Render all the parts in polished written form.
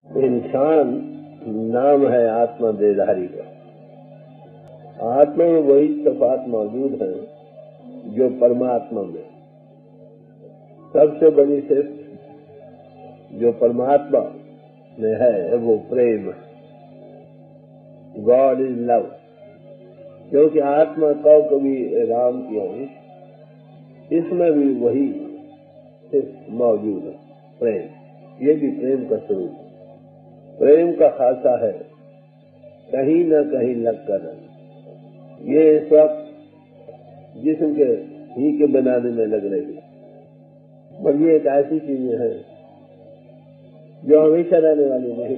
इंसान नाम है आत्मा देहधारी का। आत्मा में वही सिफात मौजूद है जो परमात्मा में। सबसे बड़ी सिर्फ जो परमात्मा में है वो प्रेम है। God is love. क्योंकि आत्मा का कभी राम की अंश, इसमें भी वही सिर्फ मौजूद है, प्रेम। ये भी प्रेम का स्वरूप है। प्रेम का खासा है कहीं न कहीं लग कर। ये इस वक्त जिस्म के ही के बनाने में लग रही है, पर ये एक ऐसी चीजें हैं जो हमेशा रहने वाली नहीं।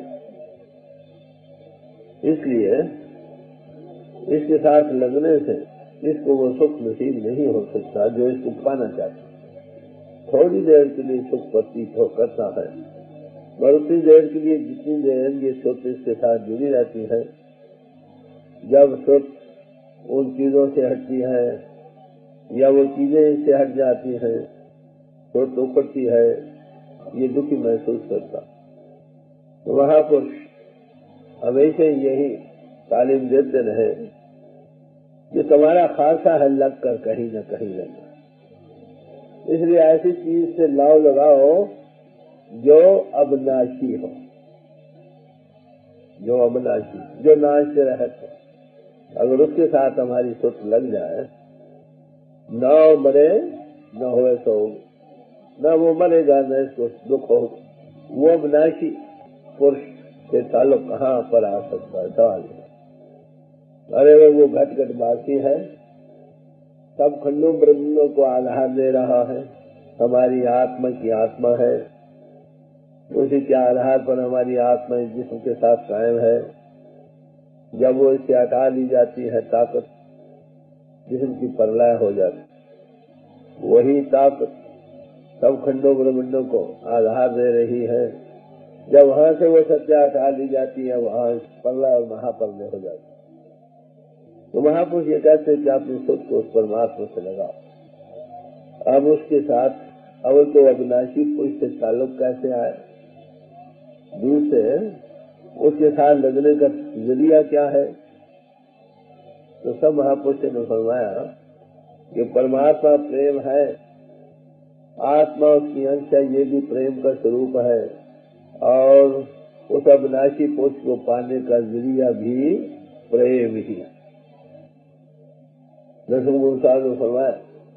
इसलिए इसके साथ लगने से इसको वो सुख नसीब नहीं हो सकता जो इसको पाना चाहता। थोड़ी देर के लिए सुख प्रतीत हो करता है, पर उतनी देर के लिए जितनी देर ये सुख इसके साथ जुड़ी रहती है। जब सुख उन चीजों से हटती है या वो चीजें इससे हट जाती हैं, सुख उखड़ती है, ये दुखी महसूस करता। तो महापुरुष हमेशा यही तालीम देते रहे कि तुम्हारा खासा है लग कर कहीं न कहीं रहना। इसलिए ऐसी चीज से लाव लगाओ जो अविनाशी हो, जो अविनाशी, जो नाश से रहत हो। अगर उसके साथ हमारी सुध लग जाए, न मरे न होए सो, न वो मरेगा न इसको दुख हो, वो अविनाशी पुरुष से ताल्लुक कहाँ पर आ सकता है? सवाल। अरे वो घट घट बाकी है, सब खंडों ब्रह्मों को आधार दे रहा है। हमारी आत्मा की आत्मा है, उसी के आधार पर हमारी आत्मा इस जिस्म के साथ कायम है। जब वो इससे हटा ली जाती है ताकत, जिस्म की परलय हो जाती। वही ताकत सब खंडों ब्रह्मंडों को आधार दे रही है। जब वहां से वो सत्या हटा ली जाती है, वहां परलय और महाप्रलय हो जाती है। तो महापुरुष ये कहते हैं कि अपनी सुध को उस परमात्मा से लगाओ। अब उसके साथ अवल तो अविनाशी पुरुष से ताल्लुक कैसे आए, दूसरे उसके साथ लगने का जरिया क्या है? तो सब महापुरुष ने फरमाया कि परमात्मा प्रेम है, आत्मा उसकी अंश है, ये भी प्रेम का स्वरूप है, और उस अविनाशी पुरुष को पाने का जरिया भी प्रेम ही है। दसम गुरु साहब ने फरमाया,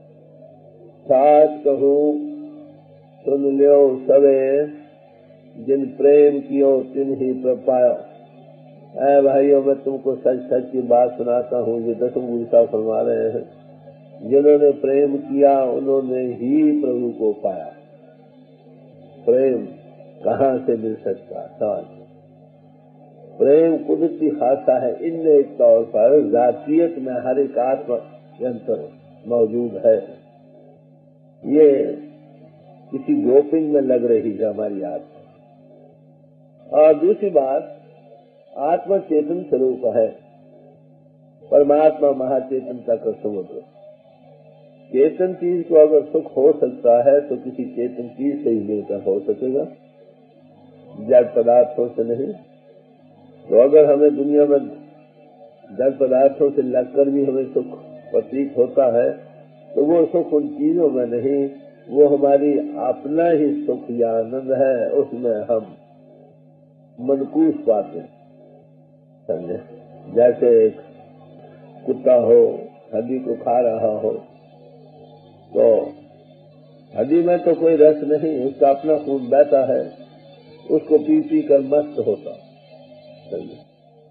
साच कहूं सुन लियो सबे, जिन प्रेम कियो तिन ही प्रपायो। ऐ भाइयों, मैं तुमको सच सच की बात सुनाता हूँ। ये दसम गुरु साहब फरमा रहे हैं, जिन्होंने प्रेम किया उन्होंने ही प्रभु को पाया। प्रेम कहाँ से मिल सकता? सवाल। प्रेम कुदरती खासा है, इनने तौर पर जातीयत में हर एक आत्मा के अंतर मौजूद है। ये किसी ग्रुपिंग में लग रही है हमारी आत्मा। और दूसरी बात, आत्मा चेतन स्वरूप है, परमात्मा महाचेतनता का समुद्र। चेतन चीज को अगर सुख हो सकता है तो किसी चेतन चीज से ही मिलकर हो सकेगा, जड़ पदार्थों से नहीं। तो अगर हमें दुनिया में जड़ पदार्थों से लगकर भी हमें सुख प्रतीत होता है, तो वो सुख उन चीजों में नहीं, वो हमारी अपना ही सुख या आनंद है। उसमें हम मनकूस पाते हैं। समझे? जैसे एक कुत्ता हो, हड्डी को खा रहा हो, तो हड्डी में तो कोई रस नहीं, उसका अपना खून बहता है, उसको पी पी कर मस्त होता। समझे?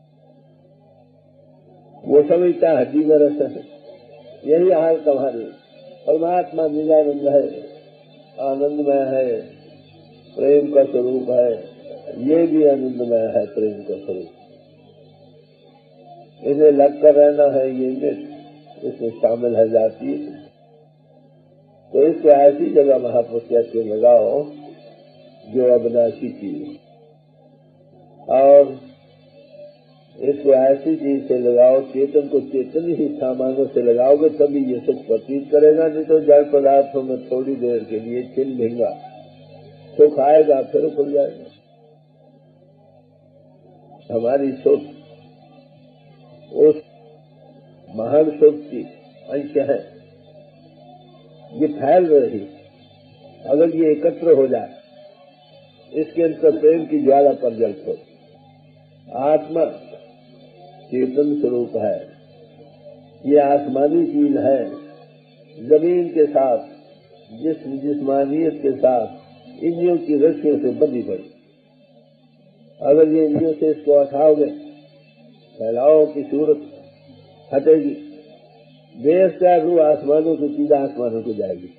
वो समझता है हड्डी में रस है। यही हाल तुम्हारी। परमात्मा निजानंद है, आनंदमय है, प्रेम का स्वरूप है। ये भी आनंदमय है, प्रेम का स्वरूप। इसे लग कर रहना है, ये मिट इसमें शामिल है जाती। तो इसको ऐसी जगह महापुरुष के लगाओ जो अविनाशी चीज, और इसको ऐसी चीज से लगाओ, चेतन को चेतन ही सामानों से लगाओगे तभी ये सुख प्रतीत करेगा। नहीं तो जड़ पदार्थों में थोड़ी देर के लिए छिल भिंगा सुख आएगा, फिर खुल जाएगा। हमारी सोच उस महान सोच की अंश है। ये फैल रही, अगर ये एकत्र हो जाए, इसके अंदर प्रेम की ज्वाला पर जल हो। आत्मा चेतन स्वरूप है, ये आसमानी चीज है, जमीन के साथ जिस्मानियत के साथ इंद्रियों की रस्सियों से बंधी पड़ी। अगर ये इंद्रियों से इसको हटाओगे, फैलाओ की सूरत हटेगी, बेअख्तियार रूह आसमानों से सीधा आसमानों को जाएगी।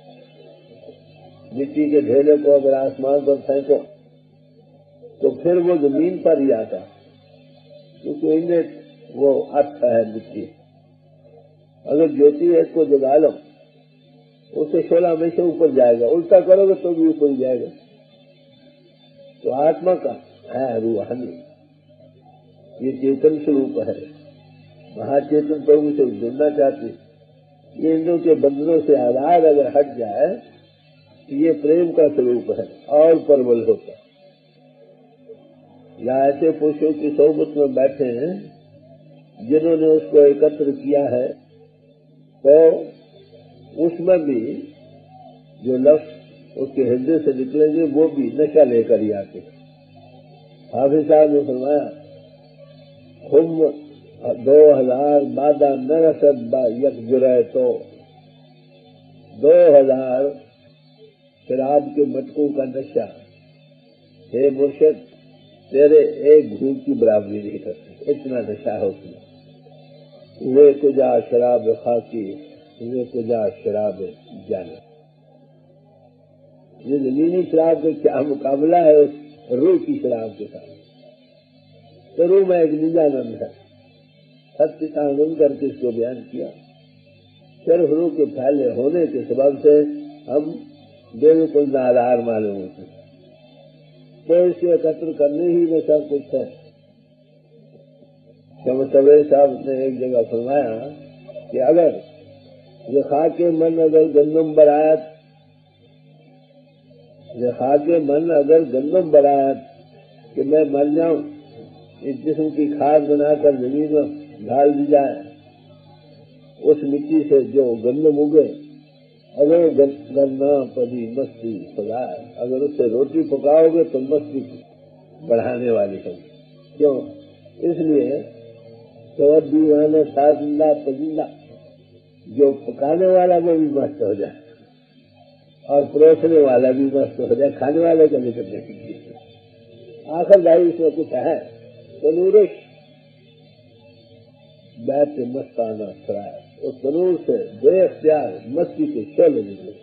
मिट्टी के ढेले को अगर आसमान पर फेंको तो फिर वो जमीन पर ही आता, क्योंकि इन्हें वो अर्थ है मिट्टी। अगर ज्योति एक को जगा लो, उसे शोला हमेशा ऊपर जाएगा, उल्टा करोगे तो भी ऊपर जाएगा। तो आत्मा का है रूहानी, ये चेतन स्वरूप है, महाचेतन प्रभु से जुड़ना चाहती। ये इंद्रियों के बंधनों से आजाद अगर हट जाए, ये प्रेम का स्वरूप है और प्रबल होता। या ऐसे पुरुषों की सोबत में बैठे हैं जिन्होंने उसको एकत्र किया है, तो उसमें भी जो लफ्ज उसके हृदय से निकलेंगे वो भी नशा लेकर ही आते। हाफिज साहब ने फरमाया, हुम 2000 बादा नरसद यक जुरे, तो 2000 शराब के मटकों का नशा, हे मुर्शिद, तेरे एक घूंट की बराबरी नहीं करते, इतना नशा है उसमें। वे कुजा शराब खाकी, वे कुजा शराब जाने। ये जमीनी शराब का क्या मुकाबला है उस रूह की शराब के साथ। तो रूह में एक निजानंद है, सत्य का आनंद करके इसको बयान किया। सिर्फ रूह के फैले होने के सबब से हम बिल्कुल नादार मालूम होते, तो इसको एकत्र करने ही में सब कुछ है। सवेरे साहब ने एक जगह फरमाया कि अगर ये खाके मन अगर गंदम बरात, ये खाके मन अगर गंदम बरात कि मैं मर जाऊं, इस जिस्म की खाद बनाकर जमीन में डाल दी जाए, उस मिट्टी से जो गंदम उगे, अगर गन्ना पदी मस्ती खुदा, अगर उससे रोटी पकाओगे तो मस्ती बढ़ाने वाली है। क्यों? इसलिए तो दीवाना साजिंदा पजिंदा, जो पकाने वाला वो भी मस्त हो जाए और परोसने वाला भी मस्त हो जाए, खाने वाले का भी करने की। आखिर भाई इसमें कुछ है तो नूरिश बैठ मस्ताना सराय, उस तनूर से बेअख्तियार मस्ती के शोले निकले।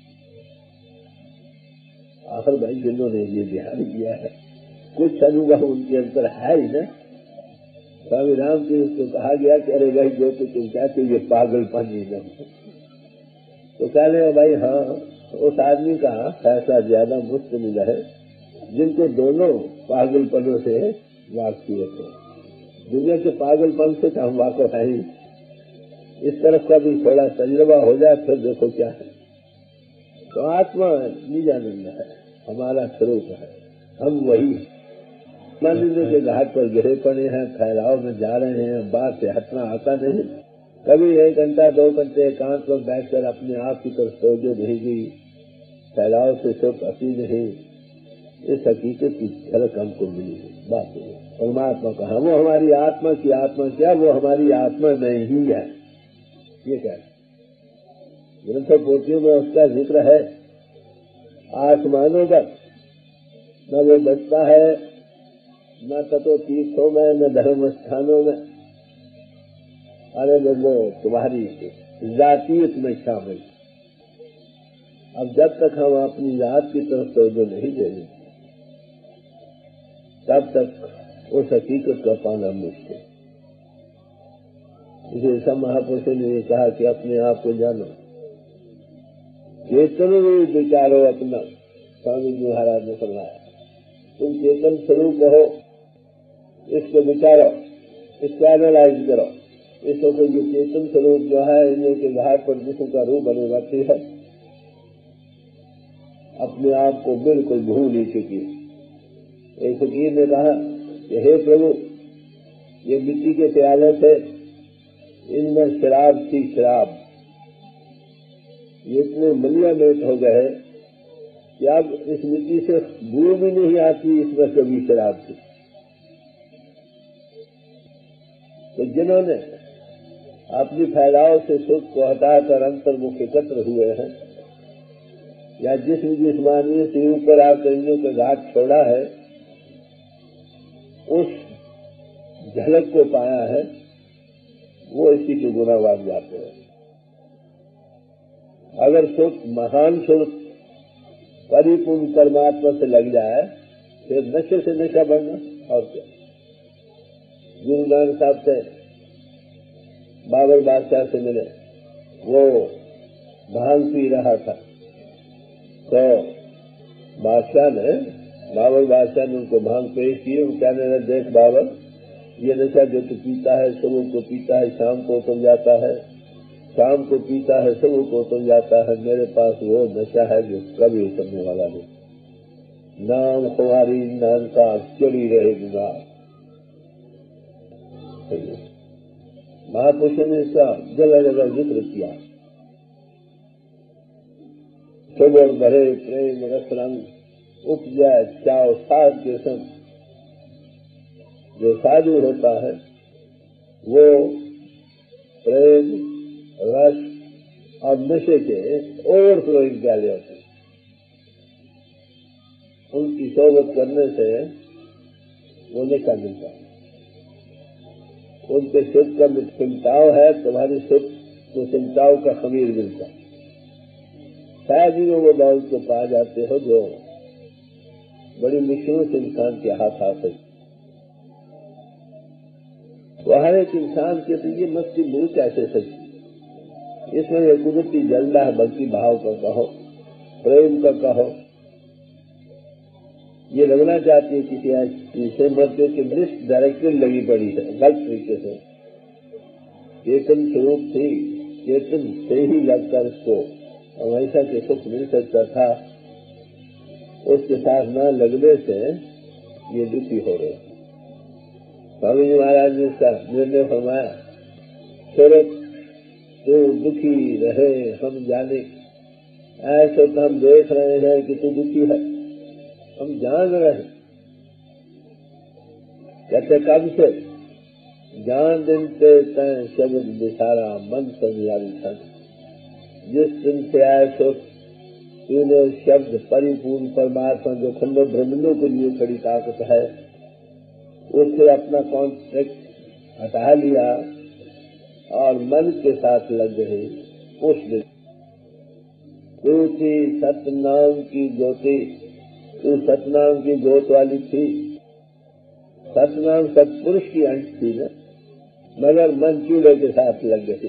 आखिर भाई जिन्होंने ये ध्यान किया है, कुछ अनुभव उनके अंदर है ही ना। स्वामी राम जी उसको कहा गया कि अरे भाई जो कुछ तुम कहते ये पागलपन ही न। तो कह ले भाई हाँ, उस आदमी का फैसला ज्यादा मुश्किल है जिनको दोनों पागलपनों से वाकिफ है। दुनिया के पागलपन से तो हम वाकिफ है ही, इस तरफ का भी थोड़ा तजुर्बा हो जाए फिर देखो क्या है। तो आत्मा निजानंद है, हमारा स्वरूप है, हम वही मंदिर के घाट पर गिरे पड़े हैं, फैलाव में जा रहे हैं, बाहर से हटना आता नहीं। कभी 1 घंटा 2 घंटे एकांत में बैठकर अपने आप की तरफ तवज्जो नहीं गई, फैलाव से सिर्फ हंसी नहीं, इस हकीकत की झलक हमको मिली। बात परमात्मा कहा, वो हमारी आत्मा की आत्मा क्या, वो हमारी आत्मा नहीं है। ये क्या ग्रंथों पोथियों में उसका जिक्र है। आसमानों पर न वो बचता है, न ततो तीर्थों में, न धर्म स्थानों में। अरे वो तुम्हारी जातीयत में शामिल। अब जब तक हम अपनी जात की तरफ तवज्जो नहीं देंगे, तब तक उस हकीकत का पाना मुश्किल। इसे सब महापुरुषों ने ये कहा कि अपने आप को जानो, चेतन रूप विचारो अपना। स्वामी जी महाराज ने फरमाया, तुम चेतन स्वरूप हो, इसको विचारो, इसको एनालाइज करो। इसको ये चेतन स्वरूप जो है, इन्हें के घाट पर विष्णु का रूप बने बैठी है, अपने आप को बिल्कुल भूल ही चुकी। एक फकीर ने कहा कि हे प्रभु, ये मिट्टी के प्याले थे, इनमें शराब थी, शराब। ये इतने मलियामेट हो गए कि अब इस मिट्टी से बू भी नहीं आती, इसमें कभी शराब थी। तो जिन्होंने अपनी फैलाव से सुख को हटाकर अंतर्मुख एकत्र हुए हैं, या जिस जिस्मानी से ऊपर आकर इंद्रियों का घाट छोड़ा है, उस झलक को पाया है, वो इसी के गुनावान जाते हैं। अगर सुख, महान सुख परिपूर्ण परमात्मा से लग जाए, फिर नशे से नशा बढ़ना और क्या। गुरु नानक साहब से बाबर बादशाह से मिले, वो भांग पी रहा था, तो बाबर बादशाह ने उनको भांग पेश की। वो कहने लगे, देख बाबर, ये नशा जो तू पीता है, सुबह को पीता है, शाम को उतर जाता है, शाम को पीता है, सुबह को उतर जाता है। मेरे पास वो नशा है जो कभी उतरने वाला नहीं। नाम तुम्हारी नाम का चढ़ी रहेगा। महापुरुषों ने इसका जगह जगह जिक्र किया। सुबह भरे प्रेम रस रंग उपजा चाव साध के संग। जो साधु होता है वो प्रेम, रस और नशे के ओवरफ्लोइंग प्याले होते हैं। उनकी सोबत करने से वो नशा मिलता है। उनके सुख का सिमटाव है, तुम्हारी सुख को सिमटाव का खमीर मिलता है। शायद ही वो दौलत को पा जाते हो जो बड़ी मुश्किलों से इंसान के हाथ आ सकती। वो हर एक इंसान के तो ये मस्ती मिल कैसे सकती। इसमें ये कुदरती जलदा है, भक्ति भाव का कहो, प्रेम का कहो। ये लगना चाहती है किसी ऐसी से मरते कि लिस्ट डायरेक्टली लगी पड़ी है गलत तरीके से। चेतन स्वरूप थी, चेतन से ही लगकर इसको हमेशा के सुख मिल सकता था, उसके साथ न लगने से ये दुखी हो रहे। स्वामी जी महाराज ने इसका निर्णय फरमाया, सूरत तो दुखी रहे हम जाने। ऐसे तो हम देख रहे हैं कि तू दुखी है, हम जान रहे हैं। कहते कब से? जान दिन ते तय शब्द बिसारा मन संयारी था। जिस दिन से आए सुख, तूने शब्द परिपूर्ण परमात्मा जो खंडों ब्रह्मंडों के लिए खड़ी ताकत है, उससे अपना कॉन्ट्रैक्ट हटा लिया और मन के साथ लग गए। उस दिन तू थी सतनाम की ज्योति, तू सतनाम की गोत वाली थी। सतनाम सतपुरुष की अंश थी न, मगर मन चूल्हे के साथ लग गई।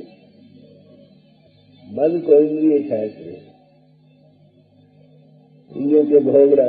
मन को इंद्रिय खेच रहे, इंद्रियों के भोग रस।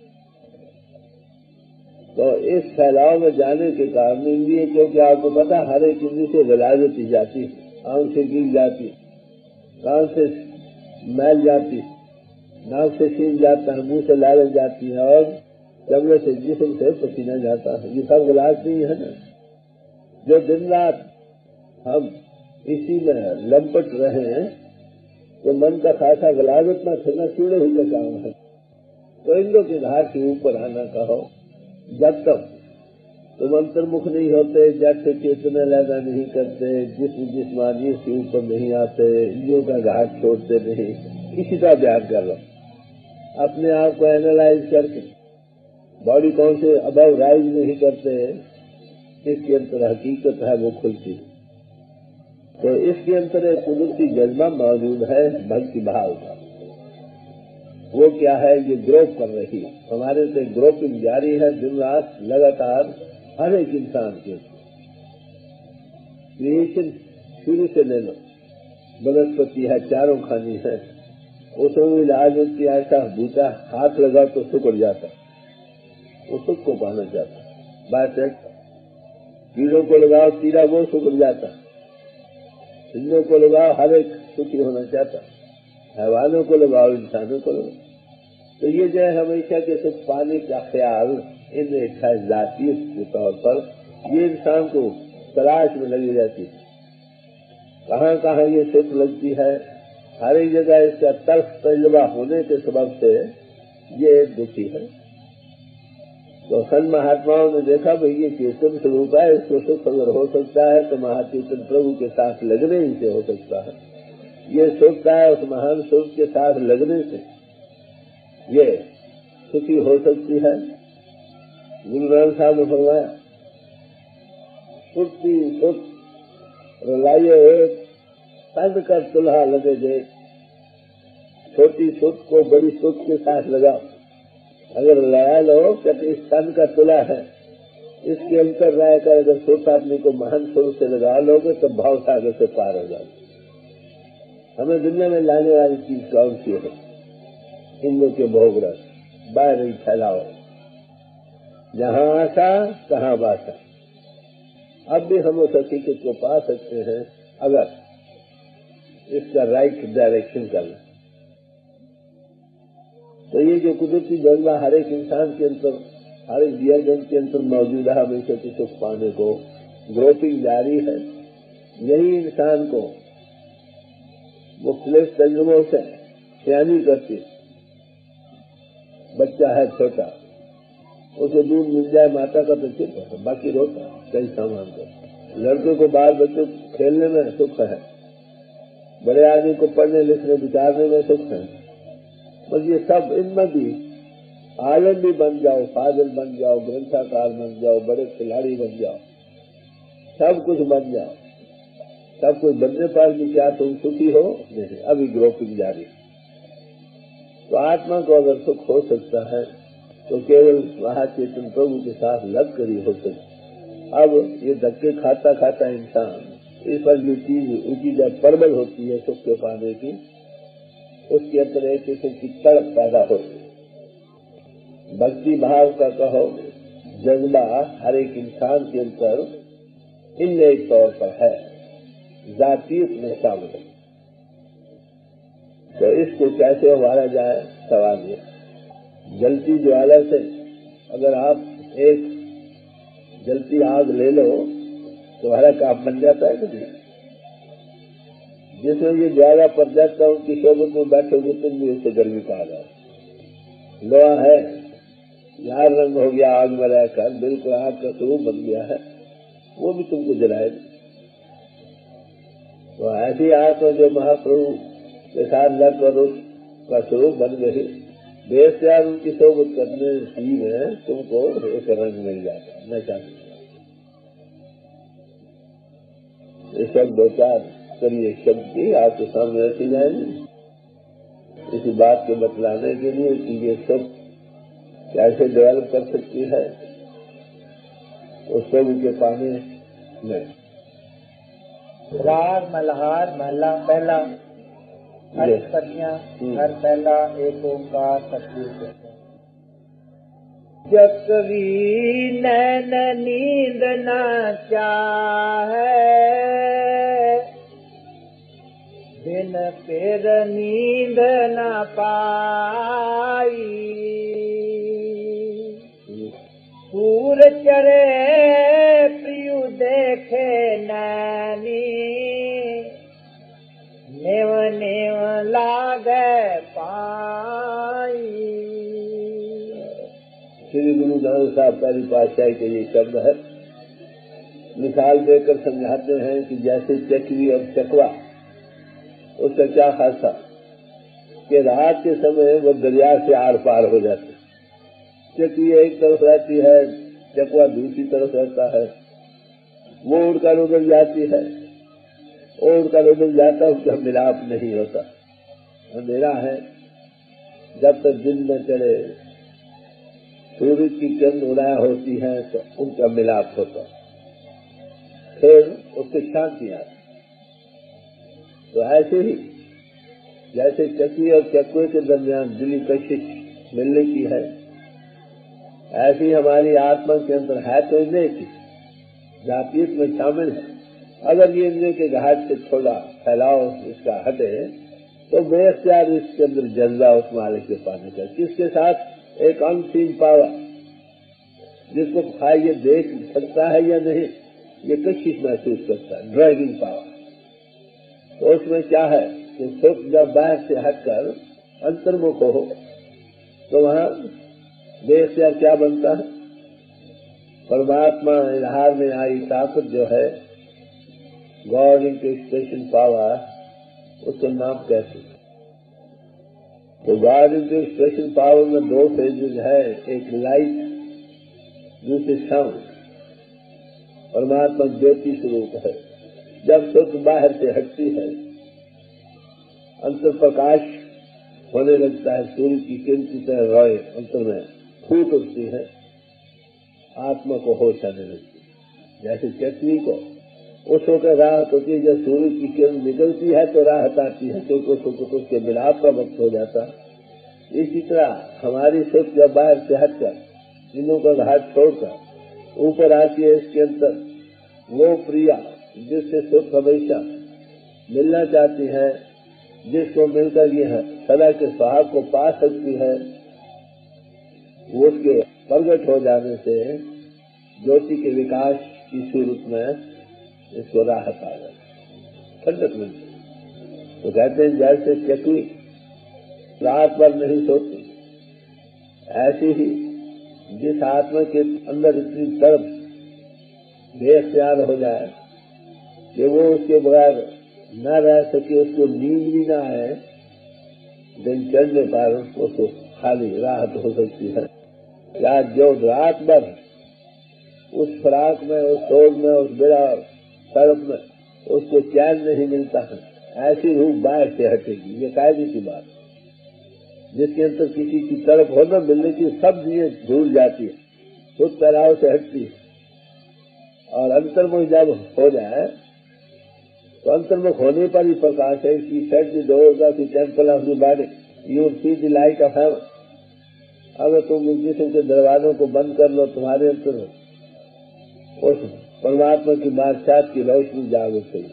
तो इस फैलाव में जाने के कारण इंद्रिय, क्योंकि आपको पता हर एक इंद्रिय से गलाजती जाती, आंख से गिर जाती, कान से मैल जाती, नाक से सील जाता है, मुंह से लाल जाती है और चमड़े से जिस्म से पसीना जाता है। ये सब गलाज नहीं है ना। जो दिन रात हम इसी में लपट रहे हैं, तो मन का खासा गलाजत ना फिरना चूड़े ही का काम है। तो इंद्रियों के घाट के ऊपर आना कहो। जब तक तुम अंतर्मुख नहीं होते, जब से चेतना लगा नहीं करते, जिस्मानी से ऊपर नहीं आते, इंद्रियों का घाट छोड़ते नहीं, किसी का ध्यान कर लो। अपने आप को एनालाइज करके बॉडी कौन से अबव राइज नहीं करते, इसके अंतर हकीकत है वो खुलती। तो इसके अंतर एक कुदरती जज्बा मौजूद है भक्ति भाव का। वो क्या है? ये ग्रोप कर रही है हमारे से, ग्रोपिंग जारी है दिन रात लगातार हर एक इंसान के। क्रिएशन शुरू से ले लो, वनस्पति है, चारों खानी है, उसमें इलाज होती है। ऐसा बूटा हाथ लगा तो सुकड़ जाता, वो सुख को पाना चाहता। बात है कीड़ों को लगाओ तीरा, वो सुकड़ जाता। इंद्रियों को लगाओ, हर एक सुखी होना चाहता। हैवानों को लगाओ, इंसानों को लगाओ। तो ये जो है हमेशा के सुख पाने का ख्याल इनमें इच्छा जाती के तौर पर ये इंसान को तलाश में लगी रहती है। कहाँ कहाँ ये सुख लगती है, हर एक जगह इसका तर्क तजुर्बा होने के सबब से ये दुखी है। तो संत महात्माओं ने देखा भाई ये चेतन स्वरूप है, इसको सुख अगर हो सकता है तो महाचेतन प्रभु के साथ लगने ही से हो सकता है। ये सुखता है उस महान सुख के साथ लगने से ये सुखी हो सकती है। गुरु ग्रंथ साहब ने फरमाया, सुखती सुख लाइए एक तन का चूल्हा लगे दे। छोटी सुख को बड़ी सुख के साथ लगाओ। अगर लगा लो कि इस तन का तुला है, इसके अंतर राय कर अगर सुख आदमी को महान सुख से लगा लोगे तो भाव सागर से पार हो जाओगे। हमें दुनिया में लाने वाली चीज कौन सी है? इंद्र के भोग रस बाहर ही फैलाओ, जहाँ आशा तहाँ बासा। अब भी हम उस हकीकत को पा सकते हैं अगर इसका राइट डायरेक्शन करना। तो ये जो कुदरती जज्बा हर एक इंसान के अंदर, हर एक जीव जंतु के अंदर मौजूद है, हमेशा की सुख पाने को ग्रोथिंग जारी है। यही इंसान को मुख्तलिफ तजुर्बों से सियानी करती। बच्चा है छोटा, उसे दूध मिल जाए माता का तो चुप है, बाकी रोता कई सामान को। लड़के को बाल बच्चों खेलने में सुख है, बड़े आदमी को पढ़ने लिखने विचारने में सुख है। बस ये सब इनमें भी आलम भी बन जाओ, फाजिल बन जाओ, ग्रंथाकार बन जाओ, बड़े खिलाड़ी बन जाओ, सब कुछ बन जाओ, सब कुछ बनने पर भी क्या तुम सुखी हो? नहीं, अभी ग्रोथिंग जारी। तो आत्मा को अगर सुख हो सकता है तो केवल महाचेतन प्रभु के साथ लग कर ही हो सकता। अब ये धक्के खाता खाता इंसान इस पर जो चीज उसकी जब प्रबल होती है सुख के पाने की, उसके अंदर एक किस्म की तड़प पैदा होती है। भक्ति भाव का कहो जज्बा हर एक इंसान के अंदर इन एक तौर पर है, जातीय में शामिल है। तो इसको कैसे उबारा जाए? सवाल ये, जलती ज्वाला से अगर आप एक जलती आग ले लो तो हरा काप बन जाता है कि नहीं? जिसमें ये ज्वाला पड़ जाता है उनकी सोबत में बैठोगे तुम भी उससे गर्मी पा जाओ। लोहा है, लाल रंग हो गया आग में रहकर, बिल्कुल आग का स्वरूप बन गया है, वो भी तुमको जलाएगा। तो ऐसी आग जो महाप्रभु के साथ लगकर उसका स्वरूप बन गई, बेहतर उनकी सोबत करने ही में तुमको एक रंग मिल जाता है। नशा ये सब दो चार करिए शब्द की आपके सामने रखी जाएगी इसी बात के बतलाने के लिए कि ये सब कैसे डेवलप कर सकती है उस प्रभु के पाने में। राग मल्हार महला पहला, हर पहला एक ओंकार सतगुरु। जकवी नैन नींद न चाहे, बिन फिर नींद न पाई। सूर चढ़े प्रियु देखे नैनी, नेव नेव लागे पाई। श्री गुरु नानक साहब पहली पातशाही के ये शब्द है। मिसाल देकर समझाते हैं कि जैसे चकवी और चकवा, उसका क्या खासा कि रात के समय वो दरिया से आर पार हो जाते। चकवी एक तरफ रहती है, चकवा दूसरी तरफ रहता है। वो उड़कर उधर जाती है, उड़कर उधर जाता, उसका मिलाप नहीं होता। अंधेरा है, जब तक दिन न चढ़े सूर्य की किरण उदय होती है तो उनका मिलाप होता, फिर उससे शांति आती। तो ऐसे ही जैसे चकवी और चकवे के दरमियान दिली कशिश मिलने की है, ऐसी हमारी आत्मा के अंदर है तो इंद्रिय की जातीय में शामिल है। अगर ये इंद्रिय के घाट से थोड़ा फैलाव इसका हटे तो बेख्तियार इसके अंदर जज्बा उस मालिक के पाने का, किसके साथ? एक अनसीन पावर, जिसको खाए ये देख सकता है या नहीं, ये कशिश महसूस करता है, ड्रैगिंग पावर। तो उसमें क्या है कि सुख जब बाहर से हटकर अंतर्मुख हो तो वहां देख से क्या बनता है? परमात्मा इजहार में आई ताकत जो है, गॉड इनटू एक्सप्रेशन पावर, उसका नाम कहते हैं। तो गॉड इनटू एक्सप्रेशन पावर में दो फेजेज है, एक लाइट, दूसरी साउंड। परमात्मा ज्योति स्वरूप है। जब सुख बाहर से हटती है, अंतर प्रकाश होने लगता है, सूर्य की किरण की तरह रोए अंतर में फूट उठती है, आत्मा को होश आने लगती है। जैसे चटनी को उस होकर राहत होती है, जब सूर्य की किरण निकलती है तो राहत आती है, क्योंकि उसको उसके मिलाप का वक्त हो जाता है। इसी तरह हमारी सुख जब बाहर से हटकर इनों का घाट छोड़कर ऊपर आती है, इसके अंदर वो प्रिया जिससे सुख हमेशा मिलना चाहती है, जिसको मिलकर ये सदा के सुहाग को पा सकती है, उसके प्रगट हो जाने से ज्योति के विकास की सूरत में इसको राहत आ जाती, ठंडक मिलती। तो कहते हैं जैसे चकली रात भर नहीं सोती, ऐसी ही जिस आत्मा के अंदर इतनी तड़प बेख्तियार हो जाए कि वो उसके बगैर न रह सके, उसको नींद भी ना आए, दिन चढ़ने पर उसको खाली राहत हो सकती है। या जो रात भर उस फराक में, उस शोध में, उस बिरा तड़प में उसको चैन नहीं मिलता है, ऐसी रूह बाहर से हटेगी। ये कायदे की बात, जिसके अंदर किसी की तड़प हो न मिलने की, सब चीजें भूल जाती है, खुद तनाव से हटती है। और अंतर्मुख जब हो जाए तो अंतर्मुख होने पर ही प्रकाश है कि set the doors of the temple of the body, you will see the light of heaven. अगर तुम जिस्म के दरवाजों को बंद कर लो, तुम्हारे अंतर उस परमात्मा की बादशाहत की रोशनी जाग उठेगी।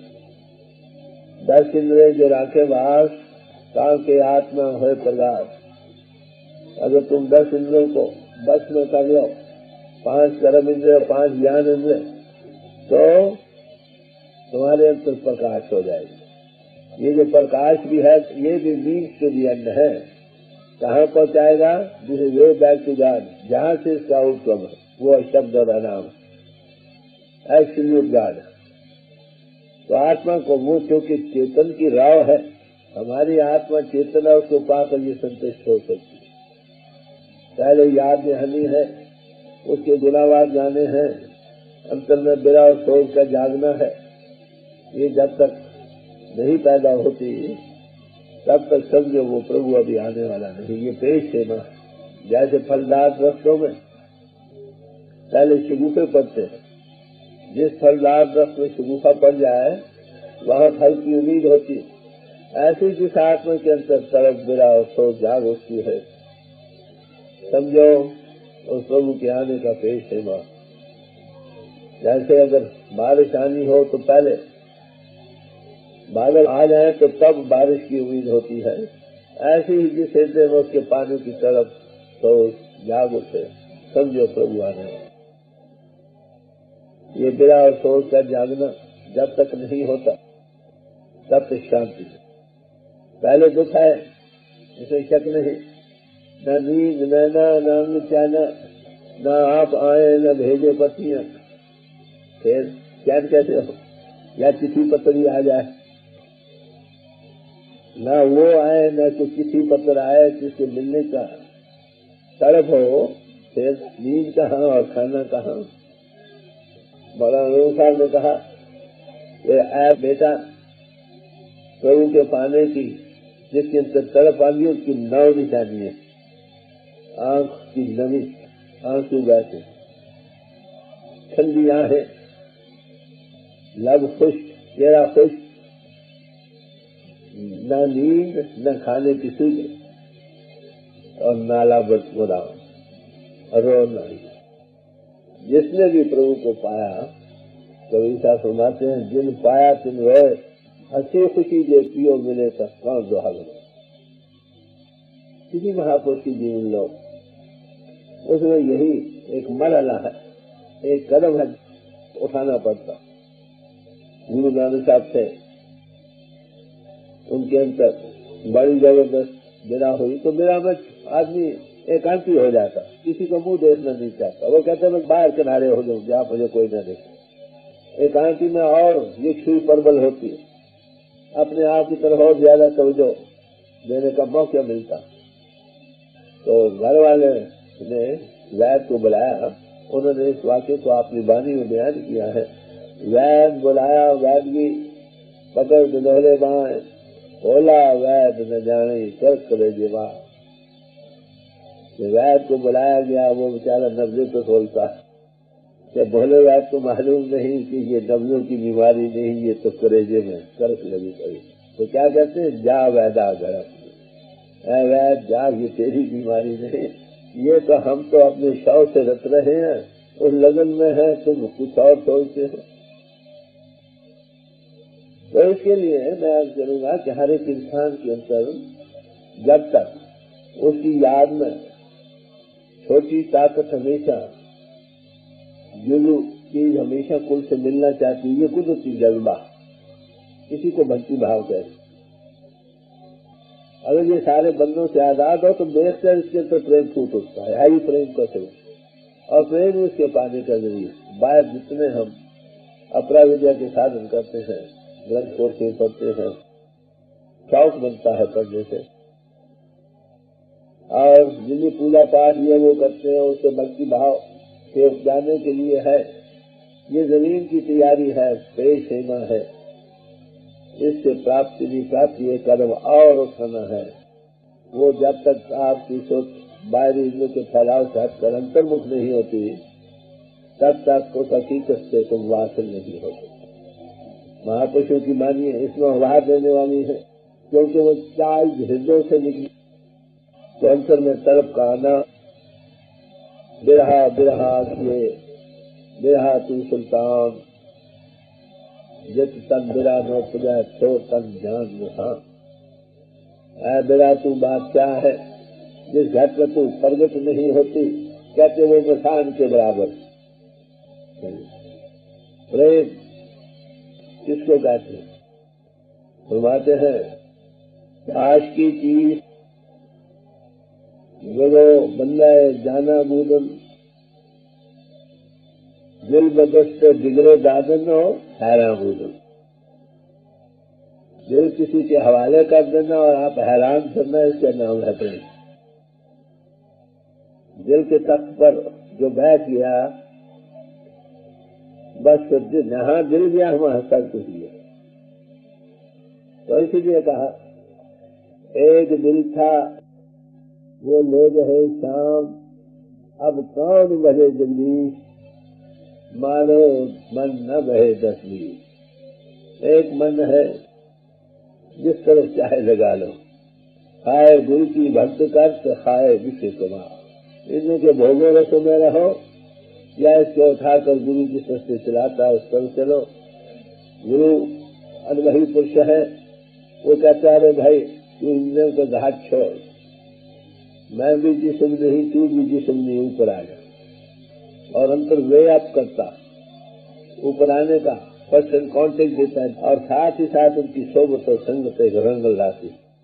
10 इंद्रिय जो राखे वास, काल के आत्मा हो प्रकाश। अगर तुम 10 इंद्रियों को बस में कर लो, 5 कर्म इंद्रिय, 5 ज्ञान इंद्रिय, तो तुम्हारे अंतर प्रकाश हो जाएगी। ये जो प्रकाश भी है, ये भी मीन्स टू दी एंड है। कहाँ पहुंचाएगा? This is way back to God, जहां से इसका आउटकम है वो शब्द और नाम एब्सोल्यूट गॉड। तो आत्मा को वो क्योंकि चेतन की राव है, हमारी आत्मा चेतन है, उसको पाकर ये संतुष्ट हो सकती है। पहले याद दहानी है, उसके गुनाहगार जाने हैं, अंतर में बिरा और शोक का जागना है। ये जब तक नहीं पैदा होती तब तक समझो वो प्रभु अभी आने वाला नहीं। ये पेश है ना, जैसे फलदार वृक्षों में पहले शगुफे पड़ते हैं, जिस फलदार वृक्ष में शगुफा पड़ जाए वहां फल की उम्मीद होती है। ऐसी जिस आत्मा के अंदर तड़प बिरा और शोक जाग उठती है, समझो उस प्रभु के आने का पेश है मां। जैसे अगर बारिश आनी हो तो पहले बादल आ जाए तो तब बारिश की उम्मीद होती है, ऐसे ही जिस हृदय में उसके पानी की तरफ तो जाग उठे, समझो प्रभु आने वाला। ये बिरा और सोच का जागना जब तक नहीं होता तब तक शांति। पहले दुख है, इसमें शक नहीं, न नींद, न अंग चैना, न आप आए, न भेजे पत्नियां। फिर चैन कैसे हो? या चिट्ठी पत्र आ जाए, न वो आए, न तो चिट्ठी पत्र आए जिसके मिलने का तड़प हो, फिर नींद कहाँ और खाना कहाँ। मौलाना साहब ने कहा ऐ बेटा, प्रभु के पाने की जिसके अंदर तड़प आनी है उसकी 9 निशानी है। आंख की नमी, आंसू बहते, ठंडी आंखें, लब खुश्क, चेहरा खुश्क, न नींद, न खाने की सूझ और नाला बदमुरा रोना। जिसने भी प्रभु को पाया, कवि साहब फरमाते हैं, जिन पाया तिन रोए, हंसी खुशी जे पियो मिले तक कौन दुहा मिले। किसी महापुरुष की जीवन लो, उसमें यही एक मरहला है, एक कदम है उठाना पड़ता। गुरु नानक साहब थे, उनके अंदर बड़ी जबरदस्त बिना हुई तो मेरा में आदमी एकांती हो जाता, किसी को मुंह देखना नहीं चाहता। वो कहते मैं बाहर किनारे हो जाऊंगी, आप मुझे कोई ना देखे। एकांती में और ये छुई प्रबल होती है, अपने आप की तरफ और ज्यादा तवज्जो देने का मौका मिलता। तो घर वाले ने वैद को बुलाया, उन्होंने इस वाक्य को अपनी वाणी में बयान किया है। वैद बुलाया, वैद की पकड़ डोले बाएं, बोला वैद न जाने कर करे जीवा। वैद को बुलाया गया, वो बेचारा नब्जों तो खोलता है। भोले वैद को मालूम नहीं कि ये नब्जों की बीमारी नहीं, ये तो करेजे में कर्क लगी पड़ी। तो क्या कहते हैं, जा वैदा घर वैद जा, ये तेरी बीमारी नहीं, ये तो हम तो अपने शौक से रत रहे हैं, उस लगन में है, तुम कुछ और सोचते हो। तो इसके लिए मैं आज करूंगा कि हर एक इंसान के अंदर जब तक उसकी याद में छोटी ताकत हमेशा जुलू चीज हमेशा कुल से मिलना चाहती है, ये कुदरती जज्बा, इसी को भक्ति भाव कहते। अगर ये सारे बंधों से आजाद हो तो देखकर इसके तो प्रेम फूट उठता है, आई प्रेम का स्वरूप। और प्रेम इसके पाने का जरिए बाहर जितने हम अपराविद्या के साधन करते हैं, ग्रंथ पोथी पढ़ते हैं, शौक बनता है पढ़ने से, और जिन्हें पूजा पाठ ये वो करते हैं उससे भक्ति भाव के जाने के लिए है। ये जमीन की तैयारी है, पेश हेमा है, इससे प्राप्ति नहीं प्राप्ति एक कदम और उठाना है। वो जब तक आपकी सोच बाहरी इंद्रियों के फैलाव से हटकर अंतर्मुख नहीं होती, तब तक उस हकीकत से तुम वासिल नहीं होते। महापुरुषों की मानिए इसमें उभार देने वाली है, क्योंकि वो चाय हृदय से निकली तो अंतर में तड़प का आना। बिरहा बिरहा किए बिरहा तू सुल्तान, जित तन बिरा नो पुजा तो तन जान रहा। ऐ बिरा तू बादशाह है, जिस घट पर तू प्रगट नहीं होती, कहते वो मसान के बराबर। प्रेम किसको कहते हैं? फरमाते हैं आश की चीज गो बंदा जाना बूदन, दिल बदस्त दिगरे दादन हो हैरान बूदन। दिल किसी के हवाले कर देना और आप हैरान करना, इसका नाम है प्रेम। दिल के तख्त पर जो बैठ गया, बस जहां दिल गया वहां सब कुछ गया। तो इसीलिए कहा एक दिल था वो ले गए शाम, अब कौन बहे जगदीश, मानो मन न बहे दसवीं। एक मन है जिस तरफ चाहे लगा लो, खाए गुरु की भक्त कर तो खाए विषय कुमार। इनमें के भोगों रसों में रहो या इसको उठाकर गुरु जिस रस्ते चलाता है उस पर चलो। गुरु अनुभवी पुरुष है, वो कहता है भाई तू इंद्रियों का घाट छोड़, मैं भी जिस्म नहीं तू भी जिस्म नहीं, ऊपर आ जा। और अंतर वे आप करता ऊपर आने का पर्सन कॉन्टेक्ट देता है, और साथ ही साथ उनकी सोबत और संगत एक रंग लाती।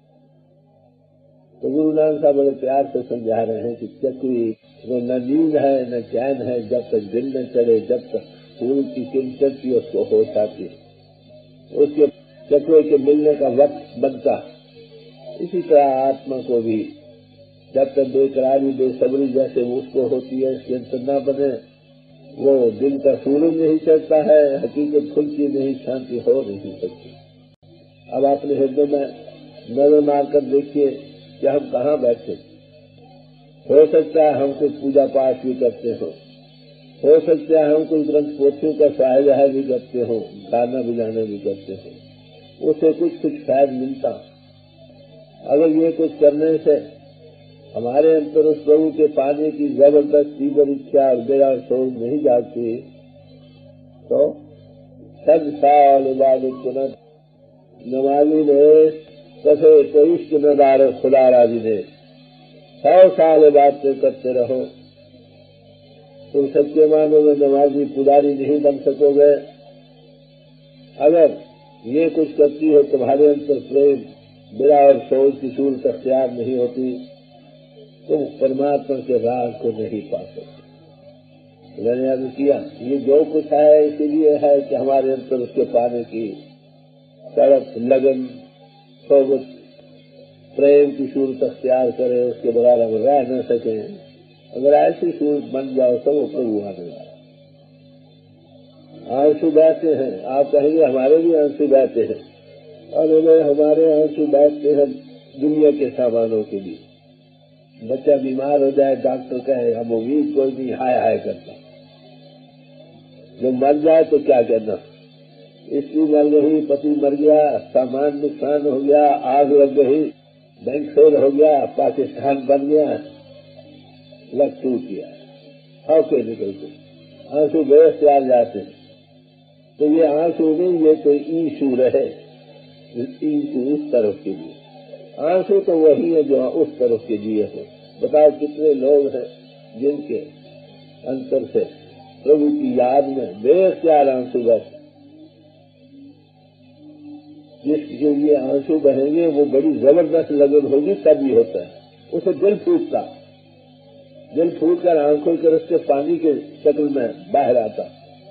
तो गुरु नानक साहब बड़े प्यार से समझा रहे हैं कि चक्री वो न नींद है न चैन है, जब तक दिल न चढ़े, जब तक फूल की किंचती उसको होश आती, उसके चक्रों के मिलने का वक्त बनता। इसी तरह आत्मा को भी जब तक बेकरारी बेसब्री जैसे उसको होती है, इसके अंतर न बने, वो दिन का सूरज नहीं चढ़ता है, हकीकत खुलती नहीं, शांति हो नहीं सकती। अब अपने हृदय में नजर मारकर देखिए कि हम कहाँ बैठे। हो सकता है हम कुछ पूजा पाठ भी करते हो सकता है हम कुछ ग्रंथ पोथियों का सहाय भी करते हो, गाना बजाना भी करते हो, उससे कुछ फैद मिलता। अगर ये कुछ करने से हमारे अंतर उस प्रभु के पाने की जबरदस्त तीव्र इच्छा और बेरा सोच नहीं जाती, तो सब साल इबादत कुनत नमाजी ने कसे तो इश्क नदार खुदा राजी ने 100 साल इबादत करते रहो, तुम सच्चे मानो में नमाजी पुजारी नहीं बन सकोगे। अगर ये कुछ करती हो तुम्हारे अंतर प्रेम बिरा और सोच की सूरत अख्तियार नहीं होती, तुम परमात्मा के राज को नहीं पा सकते। मैंने अर्ज किया ये जो कुछ है इसीलिए है कि हमारे अंतर उसके पाने की सड़क लगन सोबत प्रेम की सूरत अख्तियार करे, उसके बगैर हम रह न सके। अगर ऐसी सूरत बन जाओ तो वो प्रभु आने वाला। आंसू बहते हैं, आप कहेंगे हमारे भी आंसू बहते हैं, और हमारे आंसू बहते हैं दुनिया के सामानों के लिए। बच्चा बीमार हो जाए, डॉक्टर कहे हम उम्मीद कोई नहीं, हाय हाय करता। जो मर जाए तो क्या करना, स्त्री मर गई, पति मर गया, सामान नुकसान हो गया, आग लग गई, बैंक फेल हो गया, पाकिस्तान बन गया, लग टूट गया, हौके निकलते, आंसू बेहस से आ जाते हैं। तो ये आंसू नहीं, ये तो ईशू रहे, ईशू उस तरफ के लिए, आंसू तो वही है जो उस तरफ के लिए है। बताओ कितने लोग हैं जिनके अंतर से प्रभु की याद में बेख्याल आंसू बहते। जिसके लिए आंसू बहेंगे वो बड़ी जबरदस्त लगन होगी, तब भी होता है। उसे दिल फूटता, दिल फूट कर आंखों के रस्ते पानी के शक्ल में बाहर आता।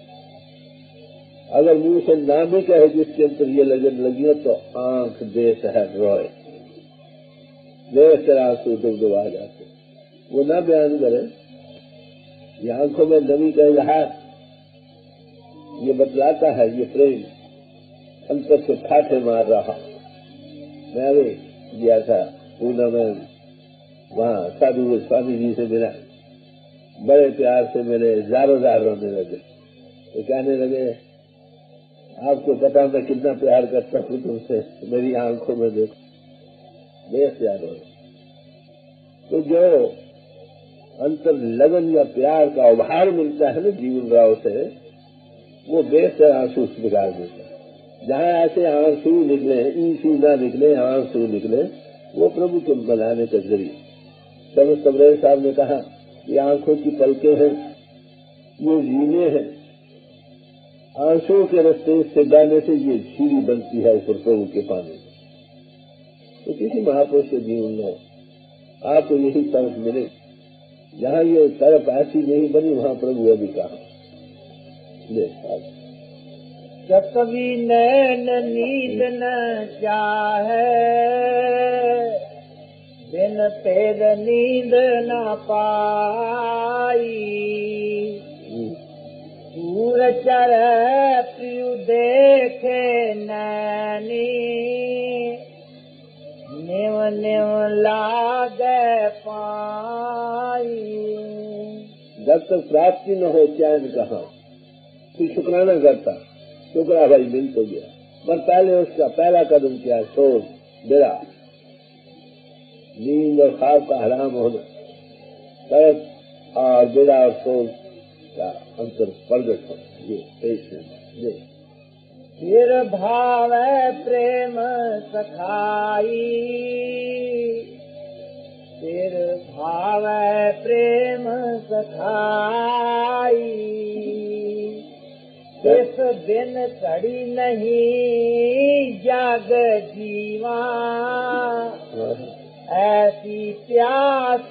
अगर मुंह से ना भी कहे जिसके अंतर ये लगन लगी है, तो आंख देश है रोए, देश कर आंसू डुबडुबा जाते। वो ना बयान करे, ये आंखों में नमी का इजहार, ये बतलाता है ये प्रेम अंतर से ठाठे मार रहा। मैं भी गया था पूना में, वहाँ साधु स्वामी जी से मिला, बड़े प्यार से मेरे ज़ारो ज़ार रोने लगे। तो कहने लगे आपको पता मैं कितना प्यार करता हूँ तुमसे, मेरी आंखों में देखो, बेहद प्यार हो। तो जो अंतर लगन या प्यार का उभार मिलता है ना जीवन राव से, वो बेहतर आंसू बिगाड़ देता है। जहाँ ऐसे आंसू निकले, ईशू ना निकले, आंसू निकले, वो प्रभु को बनाने का जरिए। सब सबरेज साहब ने कहा ये आंखों की पलकें हैं, ये जीने हैं, आंसू के रास्ते से जाने से ये सीढ़ी बनती है ऊपर प्रभु के पानी। तो किसी महापुरुष के जीवन में आपको यही तरफ मिले, जहाँ ये तरफ ऐसी नहीं बनी वहाँ प्रभु अभी कहा। कभी नैन नींद न चाहे, बिन पेद नींद न पाई, सूर चढ़े प्रियु देखे नैनी, निव निव लागे पाई। जब तक प्राप्ति न हो चैन कहाँ, फिर शुक्राना करता, शुक्रा भाई मिल तो गया, पर पहले उसका पहला कदम क्या है, सोच बिरा, नींद और ख्वाब का हराम होना, तरफ और बिरा और सोच का अंतर प्रगट हो। ये फिर भाव प्रेम सखाई, फिर भाव प्रेम सखाई, इस दिन कड़ी नहीं जाग जीवा, ऐसी प्यास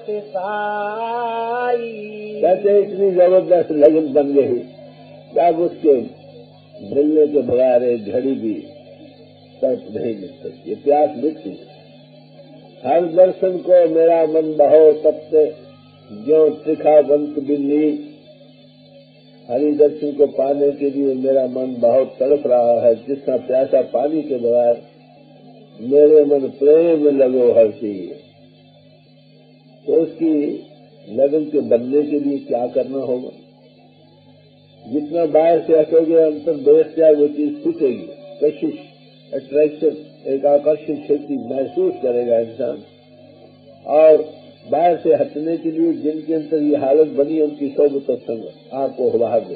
तिसाई। कहते इतनी जबरदस्त लगन बन गई, जब उसके मिलने के बगैर एक घड़ी भी तर्क नहीं मिल सकती, ये प्यास मिटती। हर दर्शन को मेरा मन बहो तपते, जो त्रिखा बंत बिल्ली, हरि दर्शन को पाने के लिए मेरा मन बहुत तड़प रहा है, जितना प्यासा पानी के बगैर मेरे मन प्रेम लगो हर चीज। तो उसकी लगन के बनने के लिए क्या करना होगा? जितना बाहर से हटोगे अंतर दोष जाए वो चीज छूटेगी, कशिश, अट्रैक्शन, एक आकर्षण शक्ति महसूस करेगा इंसान। और बाहर से हटने के लिए जिनके अंदर ये हालत बनी है उनकी सोबत और संगत आपको उभार दे।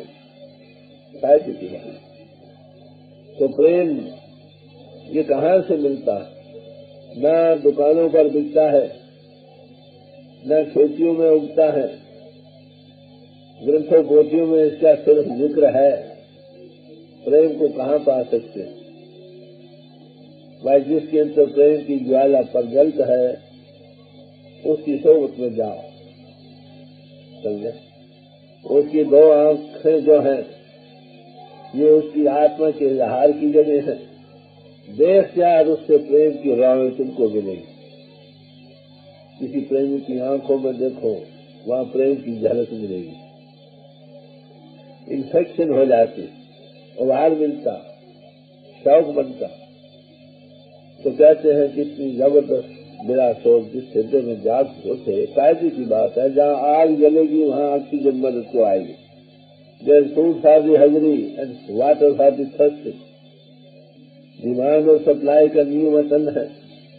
तो प्रेम ये कहाँ से मिलता है? न दुकानों पर बिकता है, न खेतियों में उगता है, ग्रंथों पोथियों में इसका सिर्फ जिक्र है, प्रेम को कहाँ पा सकते हैं? भाई जिसके अंदर प्रेम की ज्वाला प्रज्वलित है उसकी सोबत में जाओ, समझे? उसकी दो आंखें जो हैं ये उसकी आत्मा के इजहार की जगह है। देख यार उससे प्रेम की राहें तुमको मिलेगी। किसी प्रेमी की आंखों में देखो, वहां प्रेम की झलक मिलेगी। इन्फेक्शन हो जाती, उभार मिलता, शौक बनता। तो कहते हैं कितनी जबरदस्त मेरा शौक जिस हृदय में जाग उठे, कायदे की बात है, जहाँ आग जलेगी वहाँ ऑक्सीजन मदद को आएगी। There's food for the hungry and water for the thirsty. Demand और सप्लाई का नियम वतन है।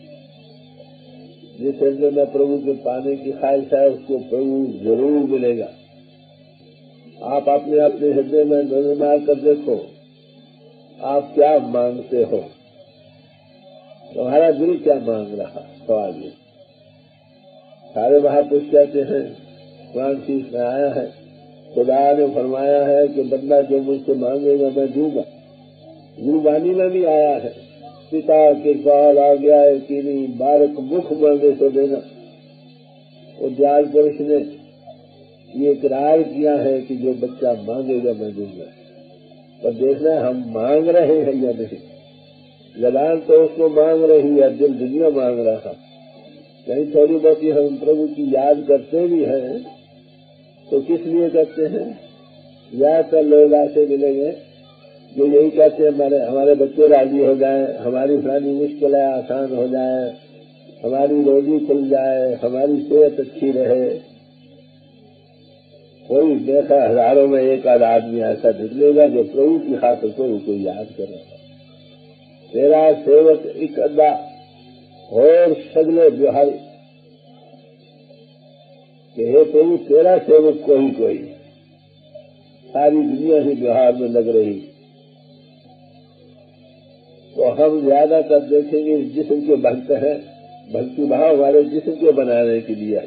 जिस हृदय में प्रभु के पाने की ख्वाहिश है उसको प्रभु जरूर मिलेगा। आप अपने अपने हृदय में नजर मार कर देखो, आप क्या मांगते हो, तुम्हारा दिल क्या मांग रहा। सवाल ये सारे महापुरुष कहते हैं, कुरान शरीफ में आया है, खुदा ने फरमाया है कि बंदा जो मुझसे मांगेगा मैं दूंगा। गुरबानी में भी आया है, पिता के पाल आ गया है कि नहीं बालक मुख मांगे तो देना। और दयाल पुरुष ने ये इकरार किया है कि जो बच्चा मांगेगा मैं दूंगा। पर देखना हम मांग रहे हैं या नहीं। जबान तो उसको मांग रही है, दिल दुनिया मांग रहा। कहीं थोड़ी बहुत हम प्रभु की याद करते भी हैं तो किस लिए करते हैं? या तो लोग ऐसे मिलेंगे जो यही कहते हैं हमारे बच्चे राजी हो जाए, हमारी फलानी मुश्किलें आसान हो जाए, हमारी रोजी खुल जाए, हमारी सेहत अच्छी रहे। कोई देखा हजारों में एक आध आदमी ऐसा निकलेगा जो प्रभु की खातिर प्रभु को याद करे। तेरा सेवक एक अद्दा और सगले बिहारी कि हे प्रभु तेरा सेवक कोई सारी दुनिया ही बिहार में लग रही। तो हम ज्यादातर देखेंगे जिस्म के भक्त हैं, भक्ति भाव वाले जिस्म के बनाने के लिए।